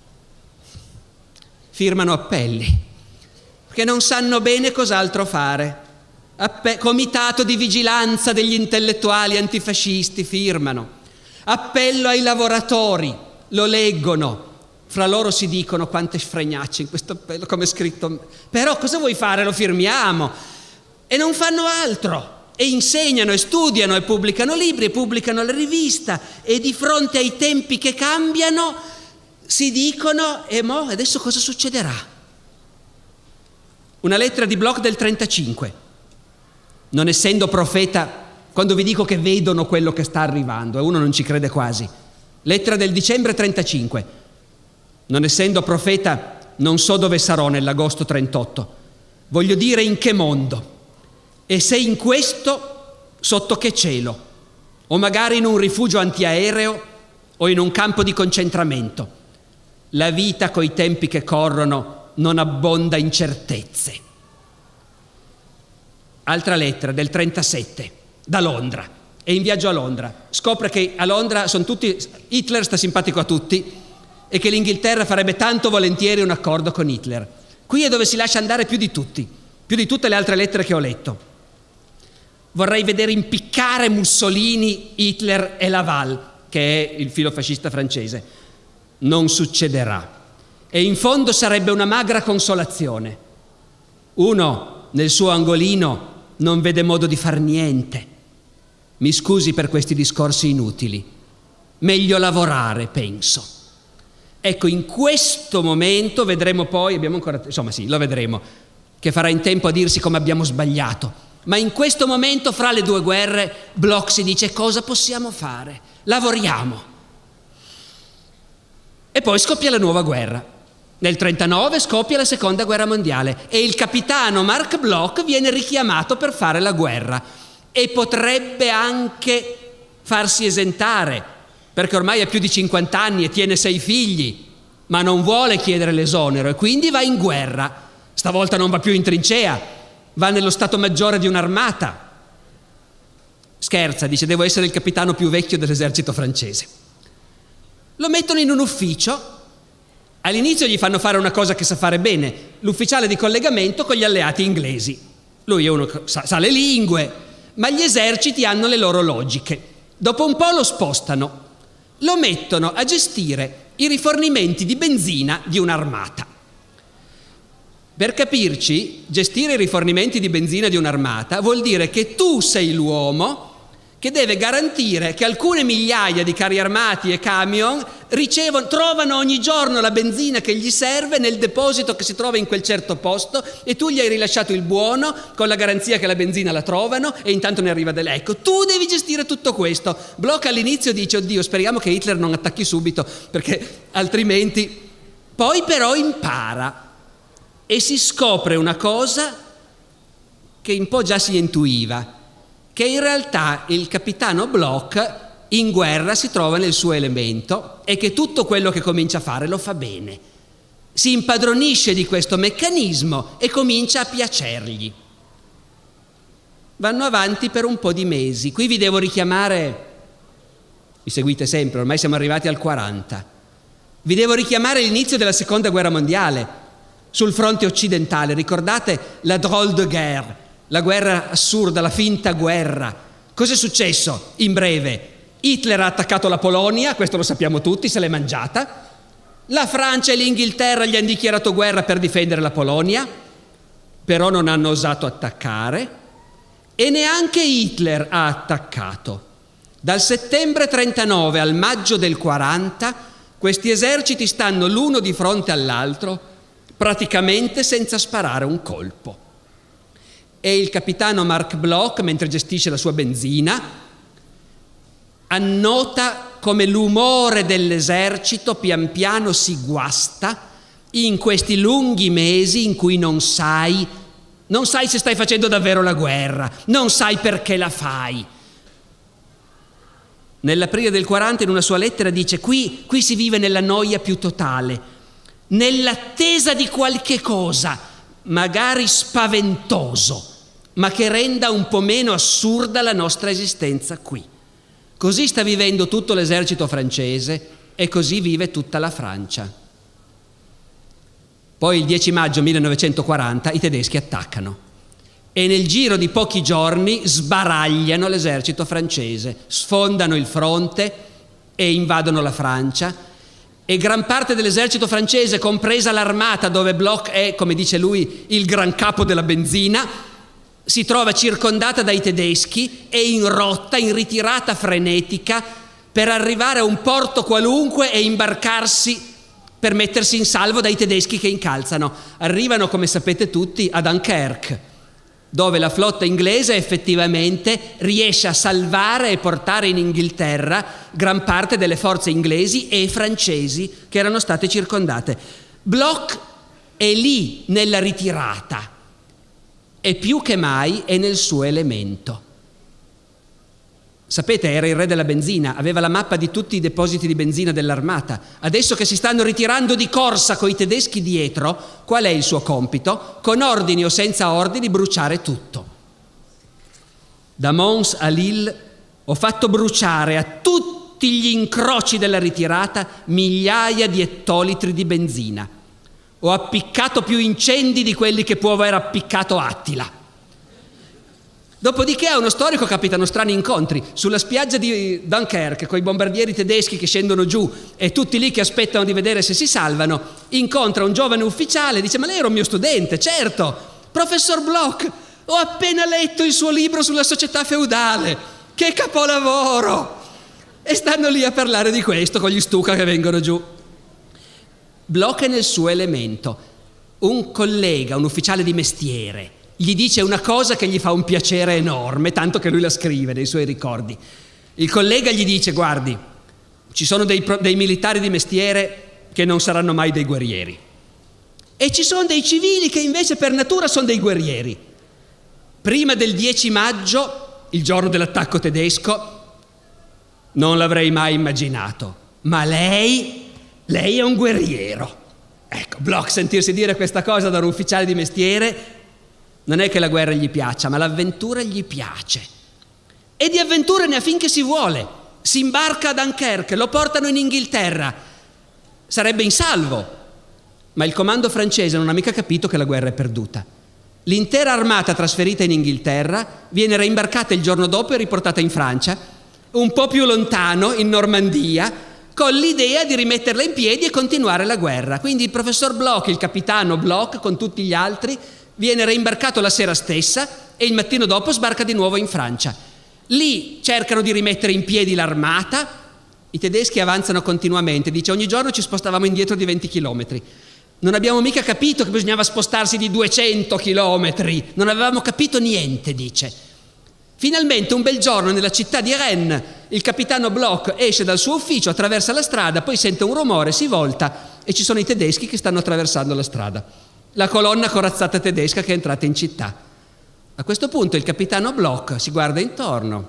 Firmano appelli, perché non sanno bene cos'altro fare. Appe- comitato di vigilanza degli intellettuali antifascisti, firmano. Appello ai lavoratori, lo leggono. Fra loro si dicono quante sfregnacce in questo appello, come è scritto. Però cosa vuoi fare? Lo firmiamo. E non fanno altro. E insegnano, e studiano, e pubblicano libri, e pubblicano la rivista. E di fronte ai tempi che cambiano si dicono, e mo adesso cosa succederà? Una lettera di Bloch del trentacinque. Non essendo profeta, quando vi dico che vedono quello che sta arrivando, e uno non ci crede quasi. Lettera del dicembre trentacinque. Non essendo profeta, non so dove sarò nell'agosto trentotto. Voglio dire in che mondo. E se in questo, sotto che cielo. O magari in un rifugio antiaereo o in un campo di concentramento. La vita coi tempi che corrono non abbonda in certezze. Altra lettera del trentasette, da Londra. È in viaggio a Londra. Scopre che a Londra sono tutti... Hitler sta simpatico a tutti e che l'Inghilterra farebbe tanto volentieri un accordo con Hitler. Qui è dove si lascia andare più di tutti, più di tutte le altre lettere che ho letto. Vorrei vedere impiccare Mussolini, Hitler e Laval, che è il filofascista francese. Non succederà. E in fondo sarebbe una magra consolazione. Uno, nel suo angolino, non vede modo di far niente. Mi scusi per questi discorsi inutili. Meglio lavorare, penso. Ecco, in questo momento vedremo poi, abbiamo ancora, insomma sì, lo vedremo, che farà in tempo a dirsi come abbiamo sbagliato. Ma in questo momento, fra le due guerre, Bloch si dice cosa possiamo fare? Lavoriamo. E poi scoppia la nuova guerra. Nel trentanove scoppia la seconda guerra mondiale e il capitano Marc Bloch viene richiamato per fare la guerra e potrebbe anche farsi esentare, perché ormai ha più di cinquanta anni e tiene sei figli, ma non vuole chiedere l'esonero e quindi va in guerra. Stavolta non va più in trincea, va nello stato maggiore di un'armata. Scherza, dice, devo essere il capitano più vecchio dell'esercito francese. Lo mettono in un ufficio. All'inizio gli fanno fare una cosa che sa fare bene, l'ufficiale di collegamento con gli alleati inglesi. Lui è uno che sa, sa le lingue, ma gli eserciti hanno le loro logiche. Dopo un po' lo spostano. Lo mettono a gestire i rifornimenti di benzina di un'armata. Per capirci, gestire i rifornimenti di benzina di un'armata vuol dire che tu sei l'uomo che deve garantire che alcune migliaia di carri armati e camion ricevono, trovano ogni giorno la benzina che gli serve nel deposito che si trova in quel certo posto e tu gli hai rilasciato il buono con la garanzia che la benzina la trovano e intanto ne arriva delle... Ecco, tu devi gestire tutto questo. Bloch all'inizio dice, oddio, speriamo che Hitler non attacchi subito perché altrimenti... Poi però impara e si scopre una cosa che un po' già si intuiva, che in realtà il capitano Bloch in guerra si trova nel suo elemento e che tutto quello che comincia a fare lo fa bene. Si impadronisce di questo meccanismo e comincia a piacergli. Vanno avanti per un po' di mesi. Qui vi devo richiamare, mi seguite sempre, ormai siamo arrivati al quaranta. Vi devo richiamare l'inizio della Seconda Guerra Mondiale sul fronte occidentale. Ricordate la drôle de guerre, la guerra assurda, la finta guerra. Cosa è successo? In breve, Hitler ha attaccato la Polonia, questo lo sappiamo tutti, se l'è mangiata. La Francia e l'Inghilterra gli hanno dichiarato guerra per difendere la Polonia, però non hanno osato attaccare e neanche Hitler ha attaccato. Dal settembre trentanove al maggio del quaranta questi eserciti stanno l'uno di fronte all'altro, praticamente senza sparare un colpo. E il capitano Marc Bloch, mentre gestisce la sua benzina, annota come l'umore dell'esercito pian piano si guasta in questi lunghi mesi in cui non sai, non sai se stai facendo davvero la guerra, non sai perché la fai. Nell'aprile del quaranta in una sua lettera dice: qui, qui si vive nella noia più totale, nell'attesa di qualche cosa, magari spaventoso, ma che renda un po' meno assurda la nostra esistenza qui. Così sta vivendo tutto l'esercito francese e così vive tutta la Francia. Poi il dieci maggio millenovecentoquaranta i tedeschi attaccano e nel giro di pochi giorni sbaragliano l'esercito francese, sfondano il fronte e invadono la Francia, e gran parte dell'esercito francese, compresa l'armata dove Bloch è, come dice lui, il gran capo della benzina, si trova circondata dai tedeschi e in rotta, in ritirata frenetica per arrivare a un porto qualunque e imbarcarsi per mettersi in salvo dai tedeschi che incalzano. Arrivano, come sapete tutti, a Dunkerque, dove la flotta inglese effettivamente riesce a salvare e portare in Inghilterra gran parte delle forze inglesi e francesi che erano state circondate. Bloch è lì nella ritirata e più che mai è nel suo elemento. Sapete, era il re della benzina, aveva la mappa di tutti i depositi di benzina dell'armata. Adesso che si stanno ritirando di corsa coi tedeschi dietro, qual è il suo compito? Con ordini o senza ordini bruciare tutto. Da Mons a Lille ho fatto bruciare a tutti gli incroci della ritirata migliaia di ettolitri di benzina. Ho appiccato più incendi di quelli che può aver appiccato Attila. Dopodiché a uno storico capitano strani incontri. Sulla spiaggia di Dunkerque, con i bombardieri tedeschi che scendono giù e tutti lì che aspettano di vedere se si salvano, incontra un giovane ufficiale, dice: ma lei era un mio studente? Certo, professor Bloch, ho appena letto il suo libro sulla società feudale, che capolavoro! E stanno lì a parlare di questo con gli Stuka che vengono giù. Bloch è nel suo elemento. Un collega, un ufficiale di mestiere, gli dice una cosa che gli fa un piacere enorme, tanto che lui la scrive nei suoi ricordi. Il collega gli dice: guardi, ci sono dei, dei militari di mestiere che non saranno mai dei guerrieri e ci sono dei civili che invece per natura sono dei guerrieri. Prima del dieci maggio, il giorno dell'attacco tedesco, non l'avrei mai immaginato, ma lei, lei è un guerriero. Ecco, Bloch sentirsi dire questa cosa da un ufficiale di mestiere. Non è che la guerra gli piaccia, ma l'avventura gli piace. E di avventure ne ha finché si vuole. Si imbarca a Dunkerque, lo portano in Inghilterra. Sarebbe in salvo. Ma il comando francese non ha mica capito che la guerra è perduta. L'intera armata trasferita in Inghilterra viene reimbarcata il giorno dopo e riportata in Francia, un po' più lontano, in Normandia, con l'idea di rimetterla in piedi e continuare la guerra. Quindi il professor Bloch, il capitano Bloch, con tutti gli altri, viene reimbarcato la sera stessa e il mattino dopo sbarca di nuovo in Francia. Lì cercano di rimettere in piedi l'armata, i tedeschi avanzano continuamente, dice ogni giorno ci spostavamo indietro di venti chilometri. Non abbiamo mica capito che bisognava spostarsi di duecento chilometri, non avevamo capito niente, dice. Finalmente un bel giorno nella città di Rennes il capitano Bloch esce dal suo ufficio, attraversa la strada, poi sente un rumore, si volta e ci sono i tedeschi che stanno attraversando la strada. La colonna corazzata tedesca che è entrata in città. A questo punto il capitano Bloch si guarda intorno,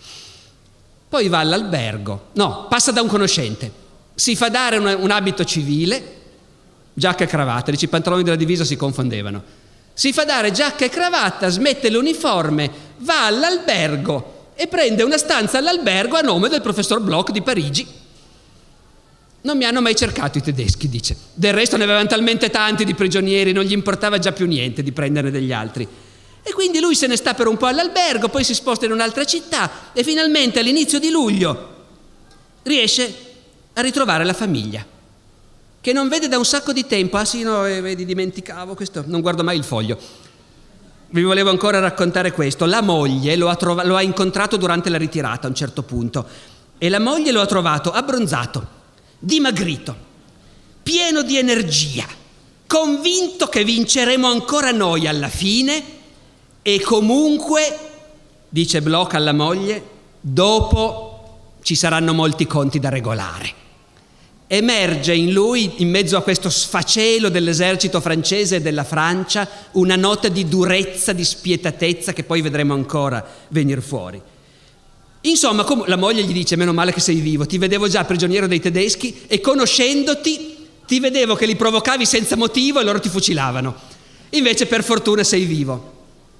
poi va all'albergo, no, passa da un conoscente, si fa dare un, un abito civile, giacca e cravatta, dice i pantaloni della divisa si confondevano, si fa dare giacca e cravatta, smette l'uniforme, va all'albergo e prende una stanza all'albergo a nome del professor Bloch di Parigi. Non mi hanno mai cercato i tedeschi, dice. Del resto ne avevano talmente tanti di prigionieri, non gli importava già più niente di prenderne degli altri. E quindi lui se ne sta per un po' all'albergo, poi si sposta in un'altra città e finalmente all'inizio di luglio riesce a ritrovare la famiglia, che non vede da un sacco di tempo. Ah sì, no, eh, vedi, dimenticavo questo, non guardo mai il foglio. Vi volevo ancora raccontare questo. La moglie lo ha, trova- lo ha incontrato durante la ritirata a un certo punto e la moglie lo ha trovato abbronzato, dimagrito, pieno di energia, convinto che vinceremo ancora noi alla fine e comunque, dice Bloch alla moglie, dopo ci saranno molti conti da regolare. Emerge in lui, in mezzo a questo sfacelo dell'esercito francese e della Francia, una nota di durezza, di spietatezza che poi vedremo ancora venire fuori. Insomma, la moglie gli dice: meno male che sei vivo, ti vedevo già prigioniero dei tedeschi e conoscendoti ti vedevo che li provocavi senza motivo e loro ti fucilavano. Invece per fortuna sei vivo.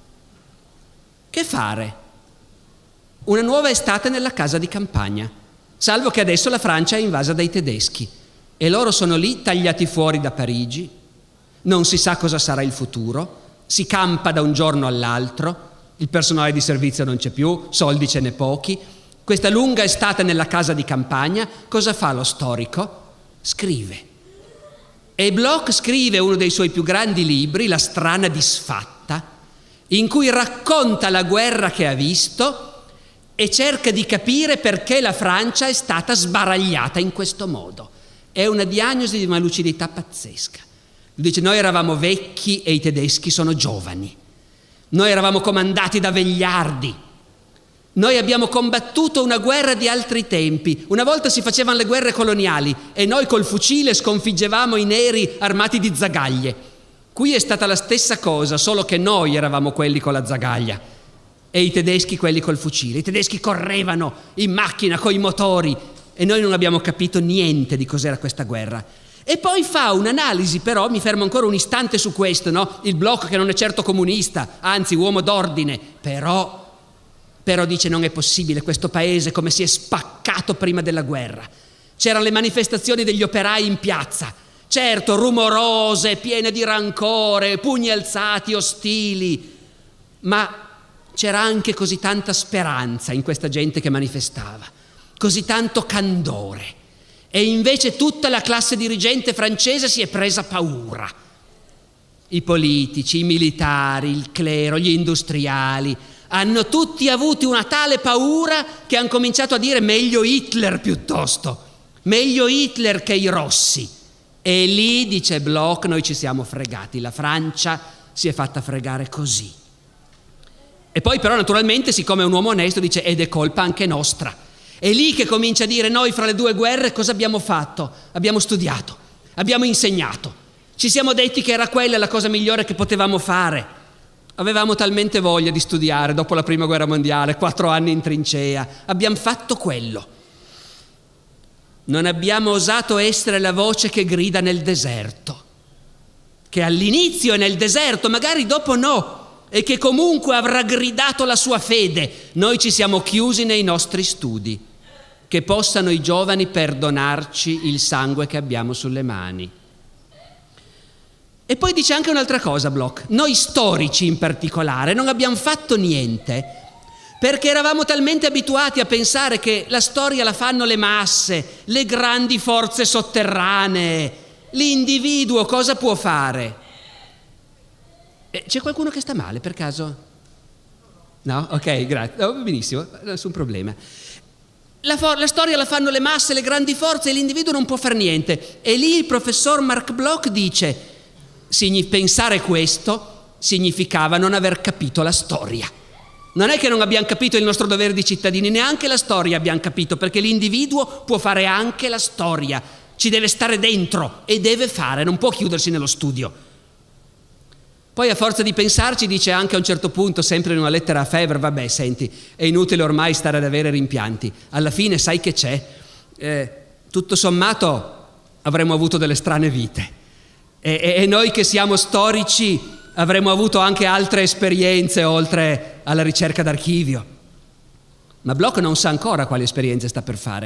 Che fare? Una nuova estate nella casa di campagna, salvo che adesso la Francia è invasa dai tedeschi e loro sono lì tagliati fuori da Parigi, non si sa cosa sarà il futuro, si campa da un giorno all'altro, il personale di servizio non c'è più, soldi ce n'è pochi. Questa lunga estate nella casa di campagna, cosa fa lo storico? Scrive. E Bloch scrive uno dei suoi più grandi libri, La strana disfatta, in cui racconta la guerra che ha visto e cerca di capire perché la Francia è stata sbaragliata in questo modo. È una diagnosi di una lucidità pazzesca. Dice: noi eravamo vecchi e i tedeschi sono giovani. Noi eravamo comandati da vegliardi. Noi abbiamo combattuto una guerra di altri tempi. Una volta si facevano le guerre coloniali e noi col fucile sconfiggevamo i neri armati di zagaglie. Qui è stata la stessa cosa, solo che noi eravamo quelli con la zagaglia e i tedeschi quelli col fucile. I tedeschi correvano in macchina coi motori e noi non abbiamo capito niente di cos'era questa guerra. E poi fa un'analisi, però mi fermo ancora un istante su questo, no? Il Bloch, che non è certo comunista, anzi uomo d'ordine, però, però dice: non è possibile questo paese come si è spaccato prima della guerra. C'erano le manifestazioni degli operai in piazza, certo rumorose, piene di rancore, pugni alzati, ostili, ma c'era anche così tanta speranza in questa gente che manifestava, così tanto candore. E invece tutta la classe dirigente francese si è presa paura. I politici, i militari, il clero, gli industriali hanno tutti avuto una tale paura che hanno cominciato a dire: meglio Hitler piuttosto, meglio Hitler che i rossi. E lì, dice Bloch, noi ci siamo fregati, la Francia si è fatta fregare così. E poi però naturalmente, siccome è un uomo onesto, dice: ed è colpa anche nostra. È lì che comincia a dire: noi fra le due guerre cosa abbiamo fatto? Abbiamo studiato, abbiamo insegnato, ci siamo detti che era quella la cosa migliore che potevamo fare. Avevamo talmente voglia di studiare dopo la prima guerra mondiale, quattro anni in trincea, abbiamo fatto quello. Non abbiamo osato essere la voce che grida nel deserto, che all'inizio è nel deserto, magari dopo no, e che comunque avrà gridato la sua fede. Noi ci siamo chiusi nei nostri studi. Che possano i giovani perdonarci il sangue che abbiamo sulle mani. E poi dice anche un'altra cosa Bloch: noi storici in particolare non abbiamo fatto niente perché eravamo talmente abituati a pensare che la storia la fanno le masse, le grandi forze sotterranee. L'individuo cosa può fare? Eh, c'è qualcuno che sta male per caso? No? Ok, grazie. Oh, benissimo, nessun problema. La, for- la storia la fanno le masse, le grandi forze, e l'individuo non può fare niente. E lì il professor Marc Bloch dice: signi- pensare questo significava non aver capito la storia. Non è che non abbiamo capito il nostro dovere di cittadini, neanche la storia abbiamo capito, perché l'individuo può fare anche la storia, ci deve stare dentro e deve fare, non può chiudersi nello studio. Poi a forza di pensarci dice anche a un certo punto, sempre in una lettera a Febvre: vabbè, senti, è inutile ormai stare ad avere rimpianti, alla fine sai che c'è, eh, tutto sommato avremmo avuto delle strane vite e, e, e noi che siamo storici avremmo avuto anche altre esperienze oltre alla ricerca d'archivio. Ma Bloch non sa ancora quali esperienze sta per fare,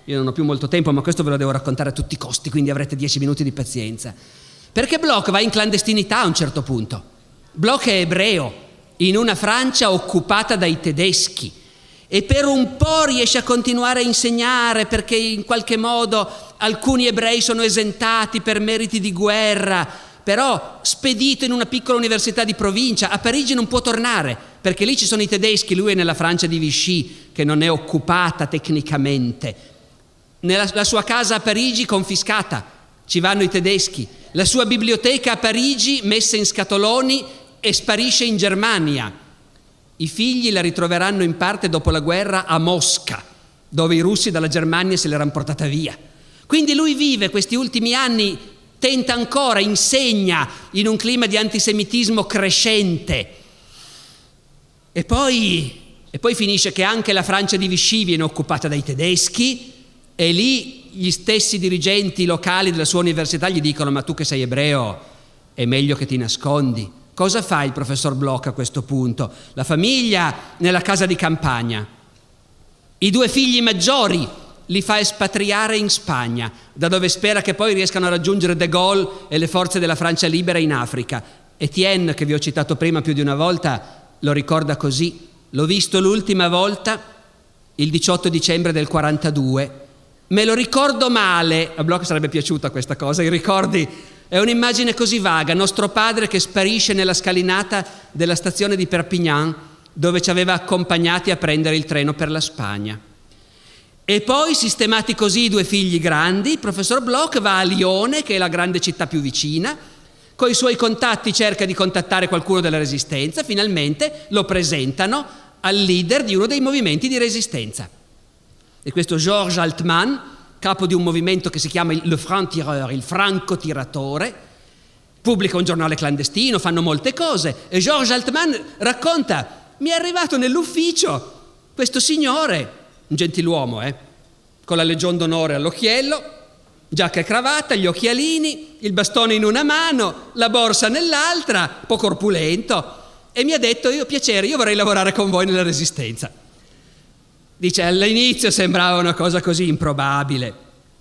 Io non ho più molto tempo, ma questo ve lo devo raccontare a tutti i costi, quindi avrete dieci minuti di pazienza. Perché Bloch va in clandestinità a un certo punto. Bloch è ebreo, in una Francia occupata dai tedeschi, e per un po' riesce a continuare a insegnare perché in qualche modo alcuni ebrei sono esentati per meriti di guerra, però spedito in una piccola università di provincia. A Parigi non può tornare perché lì ci sono i tedeschi, lui è nella Francia di Vichy che non è occupata tecnicamente. Nella la sua casa a Parigi confiscata, ci vanno i tedeschi. La sua biblioteca a Parigi messa in scatoloni e sparisce in Germania. I figli la ritroveranno in parte dopo la guerra a Mosca, dove i russi dalla Germania se l'erano portata via. Quindi lui vive questi ultimi anni, tenta ancora, insegna in un clima di antisemitismo crescente. E poi, e poi finisce che anche la Francia di Vichy viene occupata dai tedeschi, e lì gli stessi dirigenti locali della sua università gli dicono: ma tu che sei ebreo è meglio che ti nascondi. Cosa fa il professor Bloch a questo punto? La famiglia nella casa di campagna, i due figli maggiori li fa espatriare in Spagna, da dove spera che poi riescano a raggiungere De Gaulle e le forze della Francia libera in Africa. Etienne, che vi ho citato prima più di una volta, lo ricorda così: l'ho visto l'ultima volta il diciotto dicembre del quarantadue. Me lo ricordo male. A Bloch sarebbe piaciuta questa cosa, i ricordi. È un'immagine così vaga, nostro padre che sparisce nella scalinata della stazione di Perpignan, dove ci aveva accompagnati a prendere il treno per la Spagna. E poi, sistemati così i due figli grandi, il professor Bloch va a Lione, che è la grande città più vicina, con i suoi contatti cerca di contattare qualcuno della Resistenza, finalmente lo presentano al leader di uno dei movimenti di resistenza. E questo Georges Altman, capo di un movimento che si chiama Le Franc-Tireur, il francotiratore, pubblica un giornale clandestino, fanno molte cose, e Georges Altman racconta: mi è arrivato nell'ufficio questo signore, un gentiluomo, eh, con la Legion d'Onore all'occhiello, giacca e cravatta, gli occhialini, il bastone in una mano, la borsa nell'altra, un po' corpulento, e mi ha detto: io piacere, io vorrei lavorare con voi nella Resistenza. Dice, all'inizio sembrava una cosa così improbabile.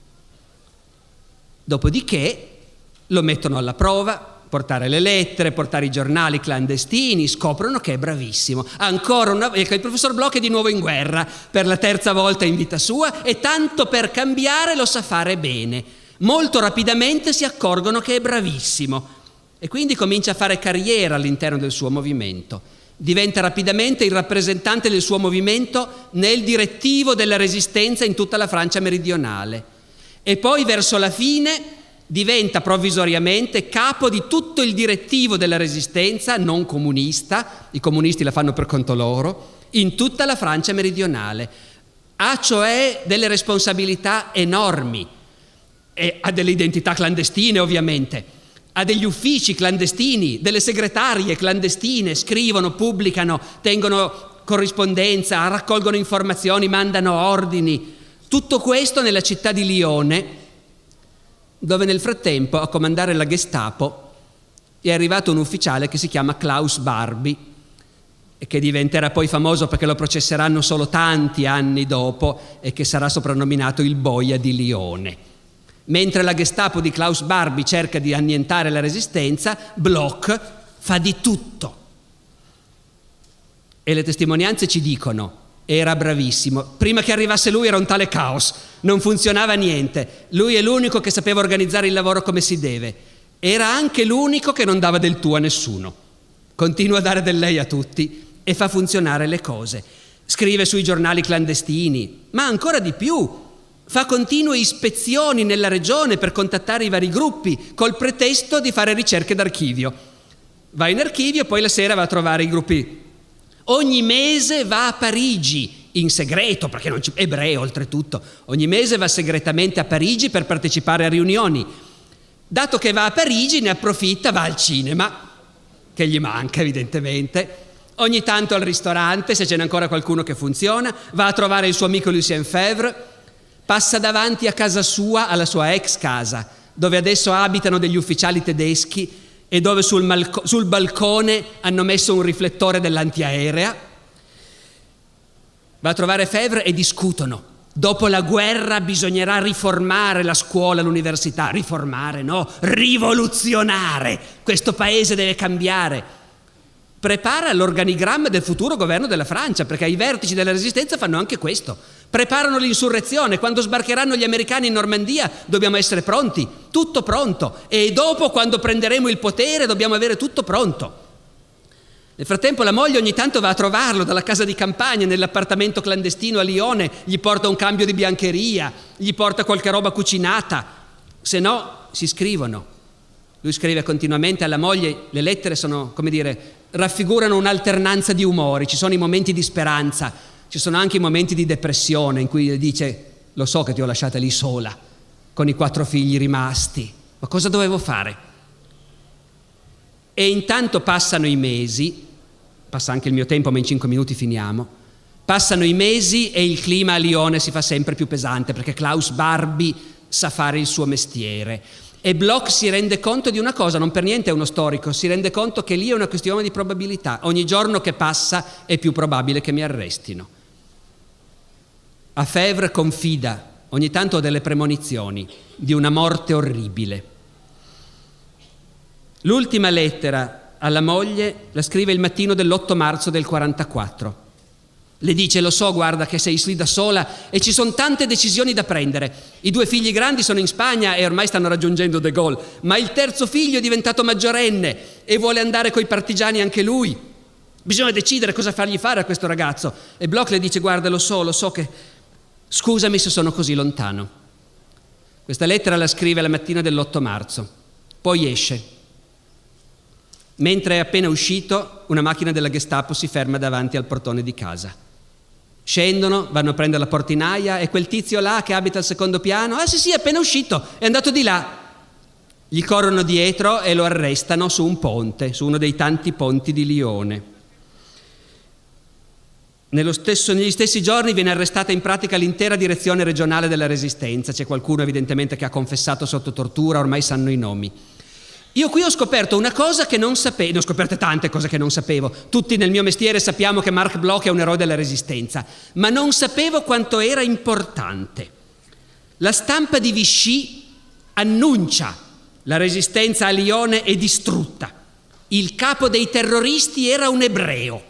Dopodiché lo mettono alla prova, portare le lettere, portare i giornali clandestini, scoprono che è bravissimo. Ancora una volta, il professor Bloch è di nuovo in guerra, per la terza volta in vita sua, e tanto per cambiare lo sa fare bene. Molto rapidamente si accorgono che è bravissimo e quindi comincia a fare carriera all'interno del suo movimento. Diventa rapidamente il rappresentante del suo movimento nel direttivo della resistenza in tutta la Francia meridionale. E poi verso la fine diventa provvisoriamente capo di tutto il direttivo della resistenza non comunista, i comunisti la fanno per conto loro, in tutta la Francia meridionale. Ha cioè delle responsabilità enormi, e ha delle identità clandestine ovviamente, ha degli uffici clandestini, delle segretarie clandestine, scrivono, pubblicano, tengono corrispondenza, raccolgono informazioni, mandano ordini. Tutto questo nella città di Lione, dove nel frattempo a comandare la Gestapo è arrivato un ufficiale che si chiama Klaus Barbie e che diventerà poi famoso perché lo processeranno solo tanti anni dopo e che sarà soprannominato il boia di Lione. Mentre la Gestapo di Klaus Barbie cerca di annientare la resistenza, Bloch fa di tutto. E le testimonianze ci dicono: era bravissimo. Prima che arrivasse lui era un tale caos, non funzionava niente. Lui è l'unico che sapeva organizzare il lavoro come si deve. Era anche l'unico che non dava del tuo a nessuno. Continua a dare del lei a tutti e fa funzionare le cose. Scrive sui giornali clandestini, ma ancora di più. Fa continue ispezioni nella regione per contattare i vari gruppi, col pretesto di fare ricerche d'archivio. Va in archivio e poi la sera va a trovare i gruppi. Ogni mese va a Parigi, in segreto, perché non c'è ebreo oltretutto. Ogni mese va segretamente a Parigi per partecipare a riunioni. Dato che va a Parigi, ne approfitta, va al cinema, che gli manca evidentemente, ogni tanto al ristorante, se ce n'è ancora qualcuno che funziona, va a trovare il suo amico Lucien Febvre, passa davanti a casa sua, alla sua ex casa, dove adesso abitano degli ufficiali tedeschi e dove sul, malco- sul balcone hanno messo un riflettore dell'antiaerea. Va a trovare Febvre e discutono. Dopo la guerra bisognerà riformare la scuola, l'università. Riformare, no, rivoluzionare. Questo paese deve cambiare. Prepara l'organigramma del futuro governo della Francia, perché i vertici della Resistenza fanno anche questo. Preparano l'insurrezione. Quando sbarcheranno gli americani in Normandia dobbiamo essere pronti, tutto pronto. E dopo, quando prenderemo il potere, dobbiamo avere tutto pronto. Nel frattempo la moglie ogni tanto va a trovarlo dalla casa di campagna, nell'appartamento clandestino a Lione, gli porta un cambio di biancheria, gli porta qualche roba cucinata, se no si scrivono. Lui scrive continuamente alla moglie, le lettere sono, come dire, raffigurano un'alternanza di umori, ci sono i momenti di speranza, ci sono anche i momenti di depressione in cui dice: lo so che ti ho lasciata lì sola, con i quattro figli rimasti, ma cosa dovevo fare? E intanto passano i mesi, passa anche il mio tempo ma in cinque minuti finiamo, passano i mesi e il clima a Lione si fa sempre più pesante perché Klaus Barbie sa fare il suo mestiere. E Bloch si rende conto di una cosa, non per niente è uno storico, si rende conto che lì è una questione di probabilità. Ogni giorno che passa è più probabile che mi arrestino. A Febvre confida, ogni tanto ho delle premonizioni, di una morte orribile. L'ultima lettera alla moglie la scrive il mattino dell'otto marzo del quarantaquattro. Le dice: lo so, guarda che sei lì da sola e ci sono tante decisioni da prendere. I due figli grandi sono in Spagna e ormai stanno raggiungendo De Gaulle, ma il terzo figlio è diventato maggiorenne e vuole andare coi partigiani anche lui. Bisogna decidere cosa fargli fare a questo ragazzo. E Bloch le dice: guarda, lo so, lo so che... scusami se sono così lontano. Questa lettera la scrive la mattina dell'otto marzo. Poi esce. Mentre è appena uscito, una macchina della Gestapo si ferma davanti al portone di casa. Scendono, vanno a prendere la portinaia e quel tizio là che abita al secondo piano: ah sì sì, è appena uscito, è andato di là. Gli corrono dietro e lo arrestano su un ponte, su uno dei tanti ponti di Lione. Nello stesso, negli stessi giorni viene arrestata in pratica l'intera direzione regionale della Resistenza. C'è qualcuno evidentemente che ha confessato sotto tortura, ormai sanno i nomi. Io qui ho scoperto una cosa che non sapevo, ne ho scoperte tante cose che non sapevo. Tutti nel mio mestiere sappiamo che Marc Bloch è un eroe della Resistenza, ma non sapevo quanto era importante. La stampa di Vichy annuncia: la Resistenza a Lione è distrutta. Il capo dei terroristi era un ebreo.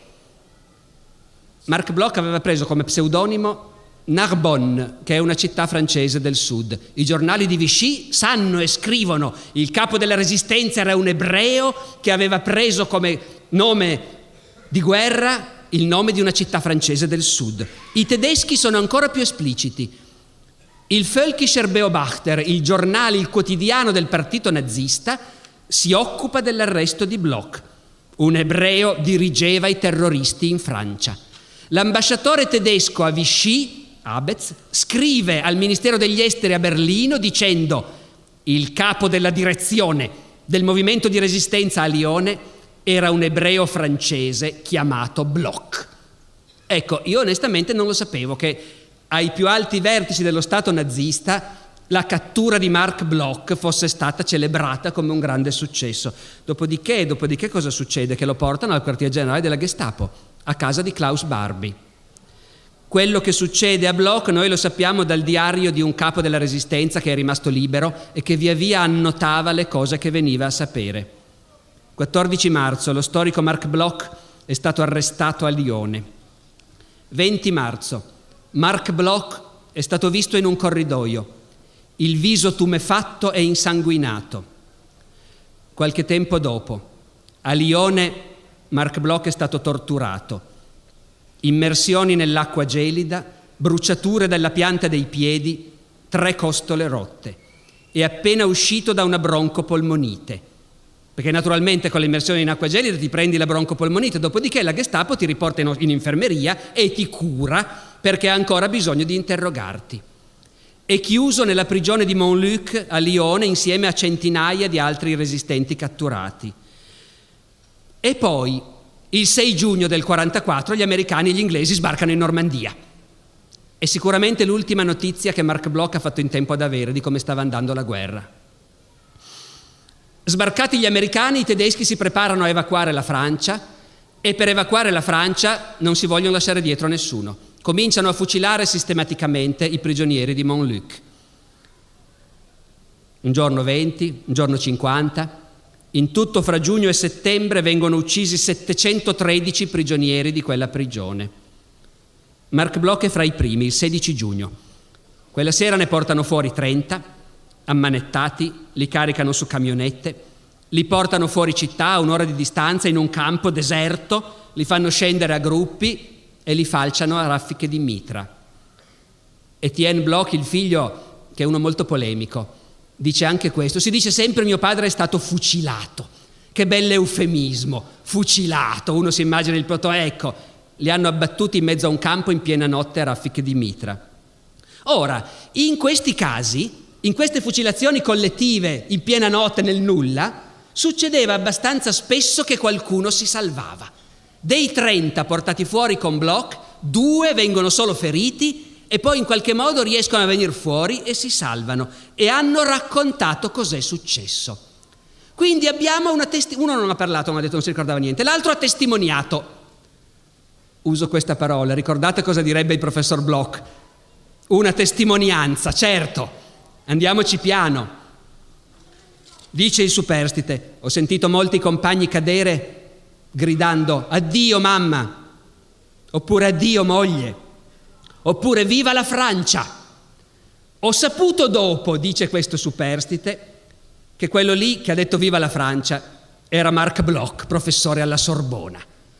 Marc Bloch aveva preso come pseudonimo Narbonne, che è una città francese del sud. I giornali di Vichy sanno e scrivono: il capo della Resistenza era un ebreo che aveva preso come nome di guerra il nome di una città francese del sud. I tedeschi sono ancora più espliciti. Il Völkischer Beobachter, il giornale, il quotidiano del partito nazista, si occupa dell'arresto di Bloch. Un ebreo dirigeva i terroristi in Francia. L'ambasciatore tedesco a Vichy, Abetz, scrive al Ministero degli Esteri a Berlino dicendo: il capo della direzione del movimento di resistenza a Lione era un ebreo francese chiamato Bloch. Ecco, io onestamente non lo sapevo che ai più alti vertici dello Stato nazista la cattura di Marc Bloch fosse stata celebrata come un grande successo. Dopodiché, dopodiché cosa succede? Che lo portano al quartier generale della Gestapo, a casa di Klaus Barbie. Quello che succede a Bloch noi lo sappiamo dal diario di un capo della Resistenza che è rimasto libero e che via via annotava le cose che veniva a sapere. quattordici marzo lo storico Marc Bloch è stato arrestato a Lione. venti marzo Marc Bloch è stato visto in un corridoio, il viso tumefatto e insanguinato. Qualche tempo dopo, a Lione, Marc Bloch è stato torturato. Immersioni nell'acqua gelida, bruciature della pianta dei piedi, tre costole rotte. È appena uscito da una broncopolmonite, perché naturalmente con l'immersione in acqua gelida ti prendi la broncopolmonite, dopodiché la Gestapo ti riporta in, in infermeria e ti cura perché ha ancora bisogno di interrogarti. È chiuso nella prigione di Montluc a Lione insieme a centinaia di altri resistenti catturati. E poi il sei giugno del quarantaquattro gli americani e gli inglesi sbarcano in Normandia. È sicuramente l'ultima notizia che Marc Bloch ha fatto in tempo ad avere di come stava andando la guerra. Sbarcati gli americani, i tedeschi si preparano a evacuare la Francia e per evacuare la Francia non si vogliono lasciare dietro nessuno. Cominciano a fucilare sistematicamente i prigionieri di Montluc. Un giorno venti, un giorno cinquanta. In tutto fra giugno e settembre vengono uccisi settecentotredici prigionieri di quella prigione. Marc Bloch è fra i primi, il sedici giugno. Quella sera ne portano fuori trenta, ammanettati, li caricano su camionette, li portano fuori città a un'ora di distanza in un campo deserto, li fanno scendere a gruppi e li falciano a raffiche di mitra. Etienne Bloch, il figlio, che è uno molto polemico, dice anche questo. Si dice sempre mio padre è stato fucilato. Che bell'eufemismo, fucilato. Uno si immagina il proto, ecco, li hanno abbattuti in mezzo a un campo in piena notte a raffiche di mitra. Ora, in questi casi, in queste fucilazioni collettive in piena notte nel nulla, succedeva abbastanza spesso che qualcuno si salvava. Dei trenta portati fuori con Bloch, due vengono solo feriti e poi in qualche modo riescono a venire fuori e si salvano e hanno raccontato cos'è successo. Quindi abbiamo una testimonianza, uno non ha parlato, mi ha detto non si ricordava niente, l'altro ha testimoniato. Uso questa parola, ricordate cosa direbbe il professor Bloch? Una testimonianza, certo, andiamoci piano. Dice il superstite, ho sentito molti compagni cadere gridando addio mamma, oppure addio moglie, oppure viva la Francia. Ho saputo dopo, dice questo superstite, che quello lì che ha detto viva la Francia era Marc Bloch, professore alla Sorbona.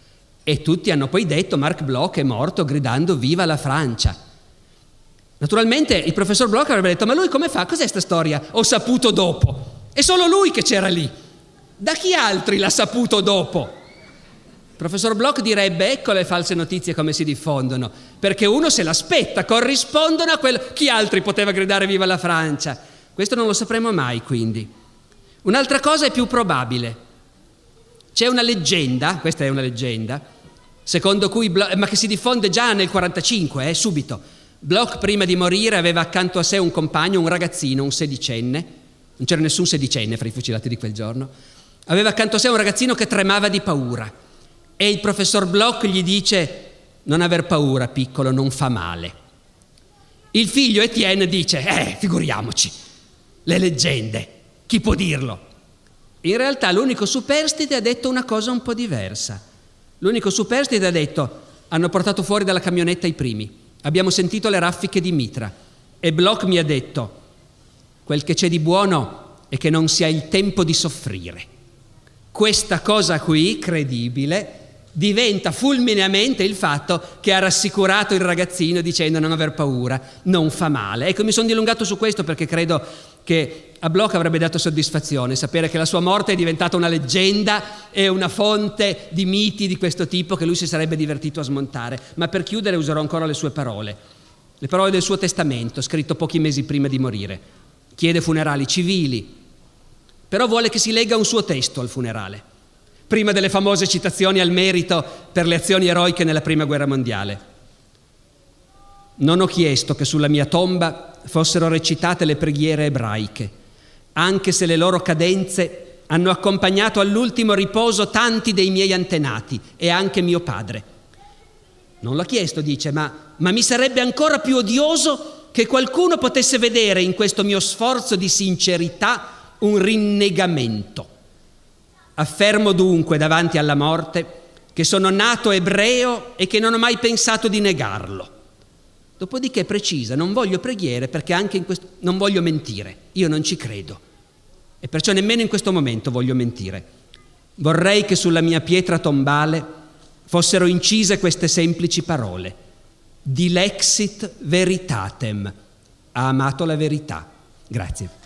E tutti hanno poi detto Marc Bloch è morto gridando viva la Francia. Naturalmente il professor Bloch avrebbe detto ma lui come fa? Cos'è sta storia? Ho saputo dopo. È solo lui che c'era lì. Da chi altri l'ha saputo dopo? Il professor Bloch direbbe ecco le false notizie come si diffondono, perché uno se l'aspetta, corrispondono a quello. Chi altri poteva gridare viva la Francia? Questo non lo sapremo mai, quindi. Un'altra cosa è più probabile. C'è una leggenda, questa è una leggenda, secondo cui Bloch, ma che si diffonde già nel quarantacinque, eh, subito. Bloch prima di morire aveva accanto a sé un compagno, un ragazzino, un sedicenne, non c'era nessun sedicenne fra i fucilati di quel giorno, aveva accanto a sé un ragazzino che tremava di paura. E il professor Bloch gli dice non aver paura piccolo, non fa male. Il figlio Etienne dice eh figuriamoci, le leggende, chi può dirlo? In realtà l'unico superstite ha detto una cosa un po' diversa. L'unico superstite ha detto hanno portato fuori dalla camionetta i primi, abbiamo sentito le raffiche di mitra e Bloch mi ha detto quel che c'è di buono è che non si ha il tempo di soffrire. Questa cosa qui, credibile, diventa fulmineamente il fatto che ha rassicurato il ragazzino dicendo non aver paura, non fa male. Ecco, mi sono dilungato su questo perché credo che a Bloch avrebbe dato soddisfazione sapere che la sua morte è diventata una leggenda e una fonte di miti di questo tipo che lui si sarebbe divertito a smontare. Ma per chiudere userò ancora le sue parole, le parole del suo testamento, scritto pochi mesi prima di morire. Chiede funerali civili, però vuole che si legga un suo testo al funerale, prima delle famose citazioni al merito per le azioni eroiche nella Prima Guerra Mondiale. Non ho chiesto che sulla mia tomba fossero recitate le preghiere ebraiche, anche se le loro cadenze hanno accompagnato all'ultimo riposo tanti dei miei antenati e anche mio padre. Non l'ho chiesto, dice, ma, ma mi sarebbe ancora più odioso che qualcuno potesse vedere in questo mio sforzo di sincerità un rinnegamento. Affermo dunque davanti alla morte che sono nato ebreo e che non ho mai pensato di negarlo. Dopodiché precisa, non voglio preghiere perché anche in questo non voglio mentire, io non ci credo e perciò nemmeno in questo momento voglio mentire. Vorrei che sulla mia pietra tombale fossero incise queste semplici parole: Dilexit veritatem, ha amato la verità. Grazie.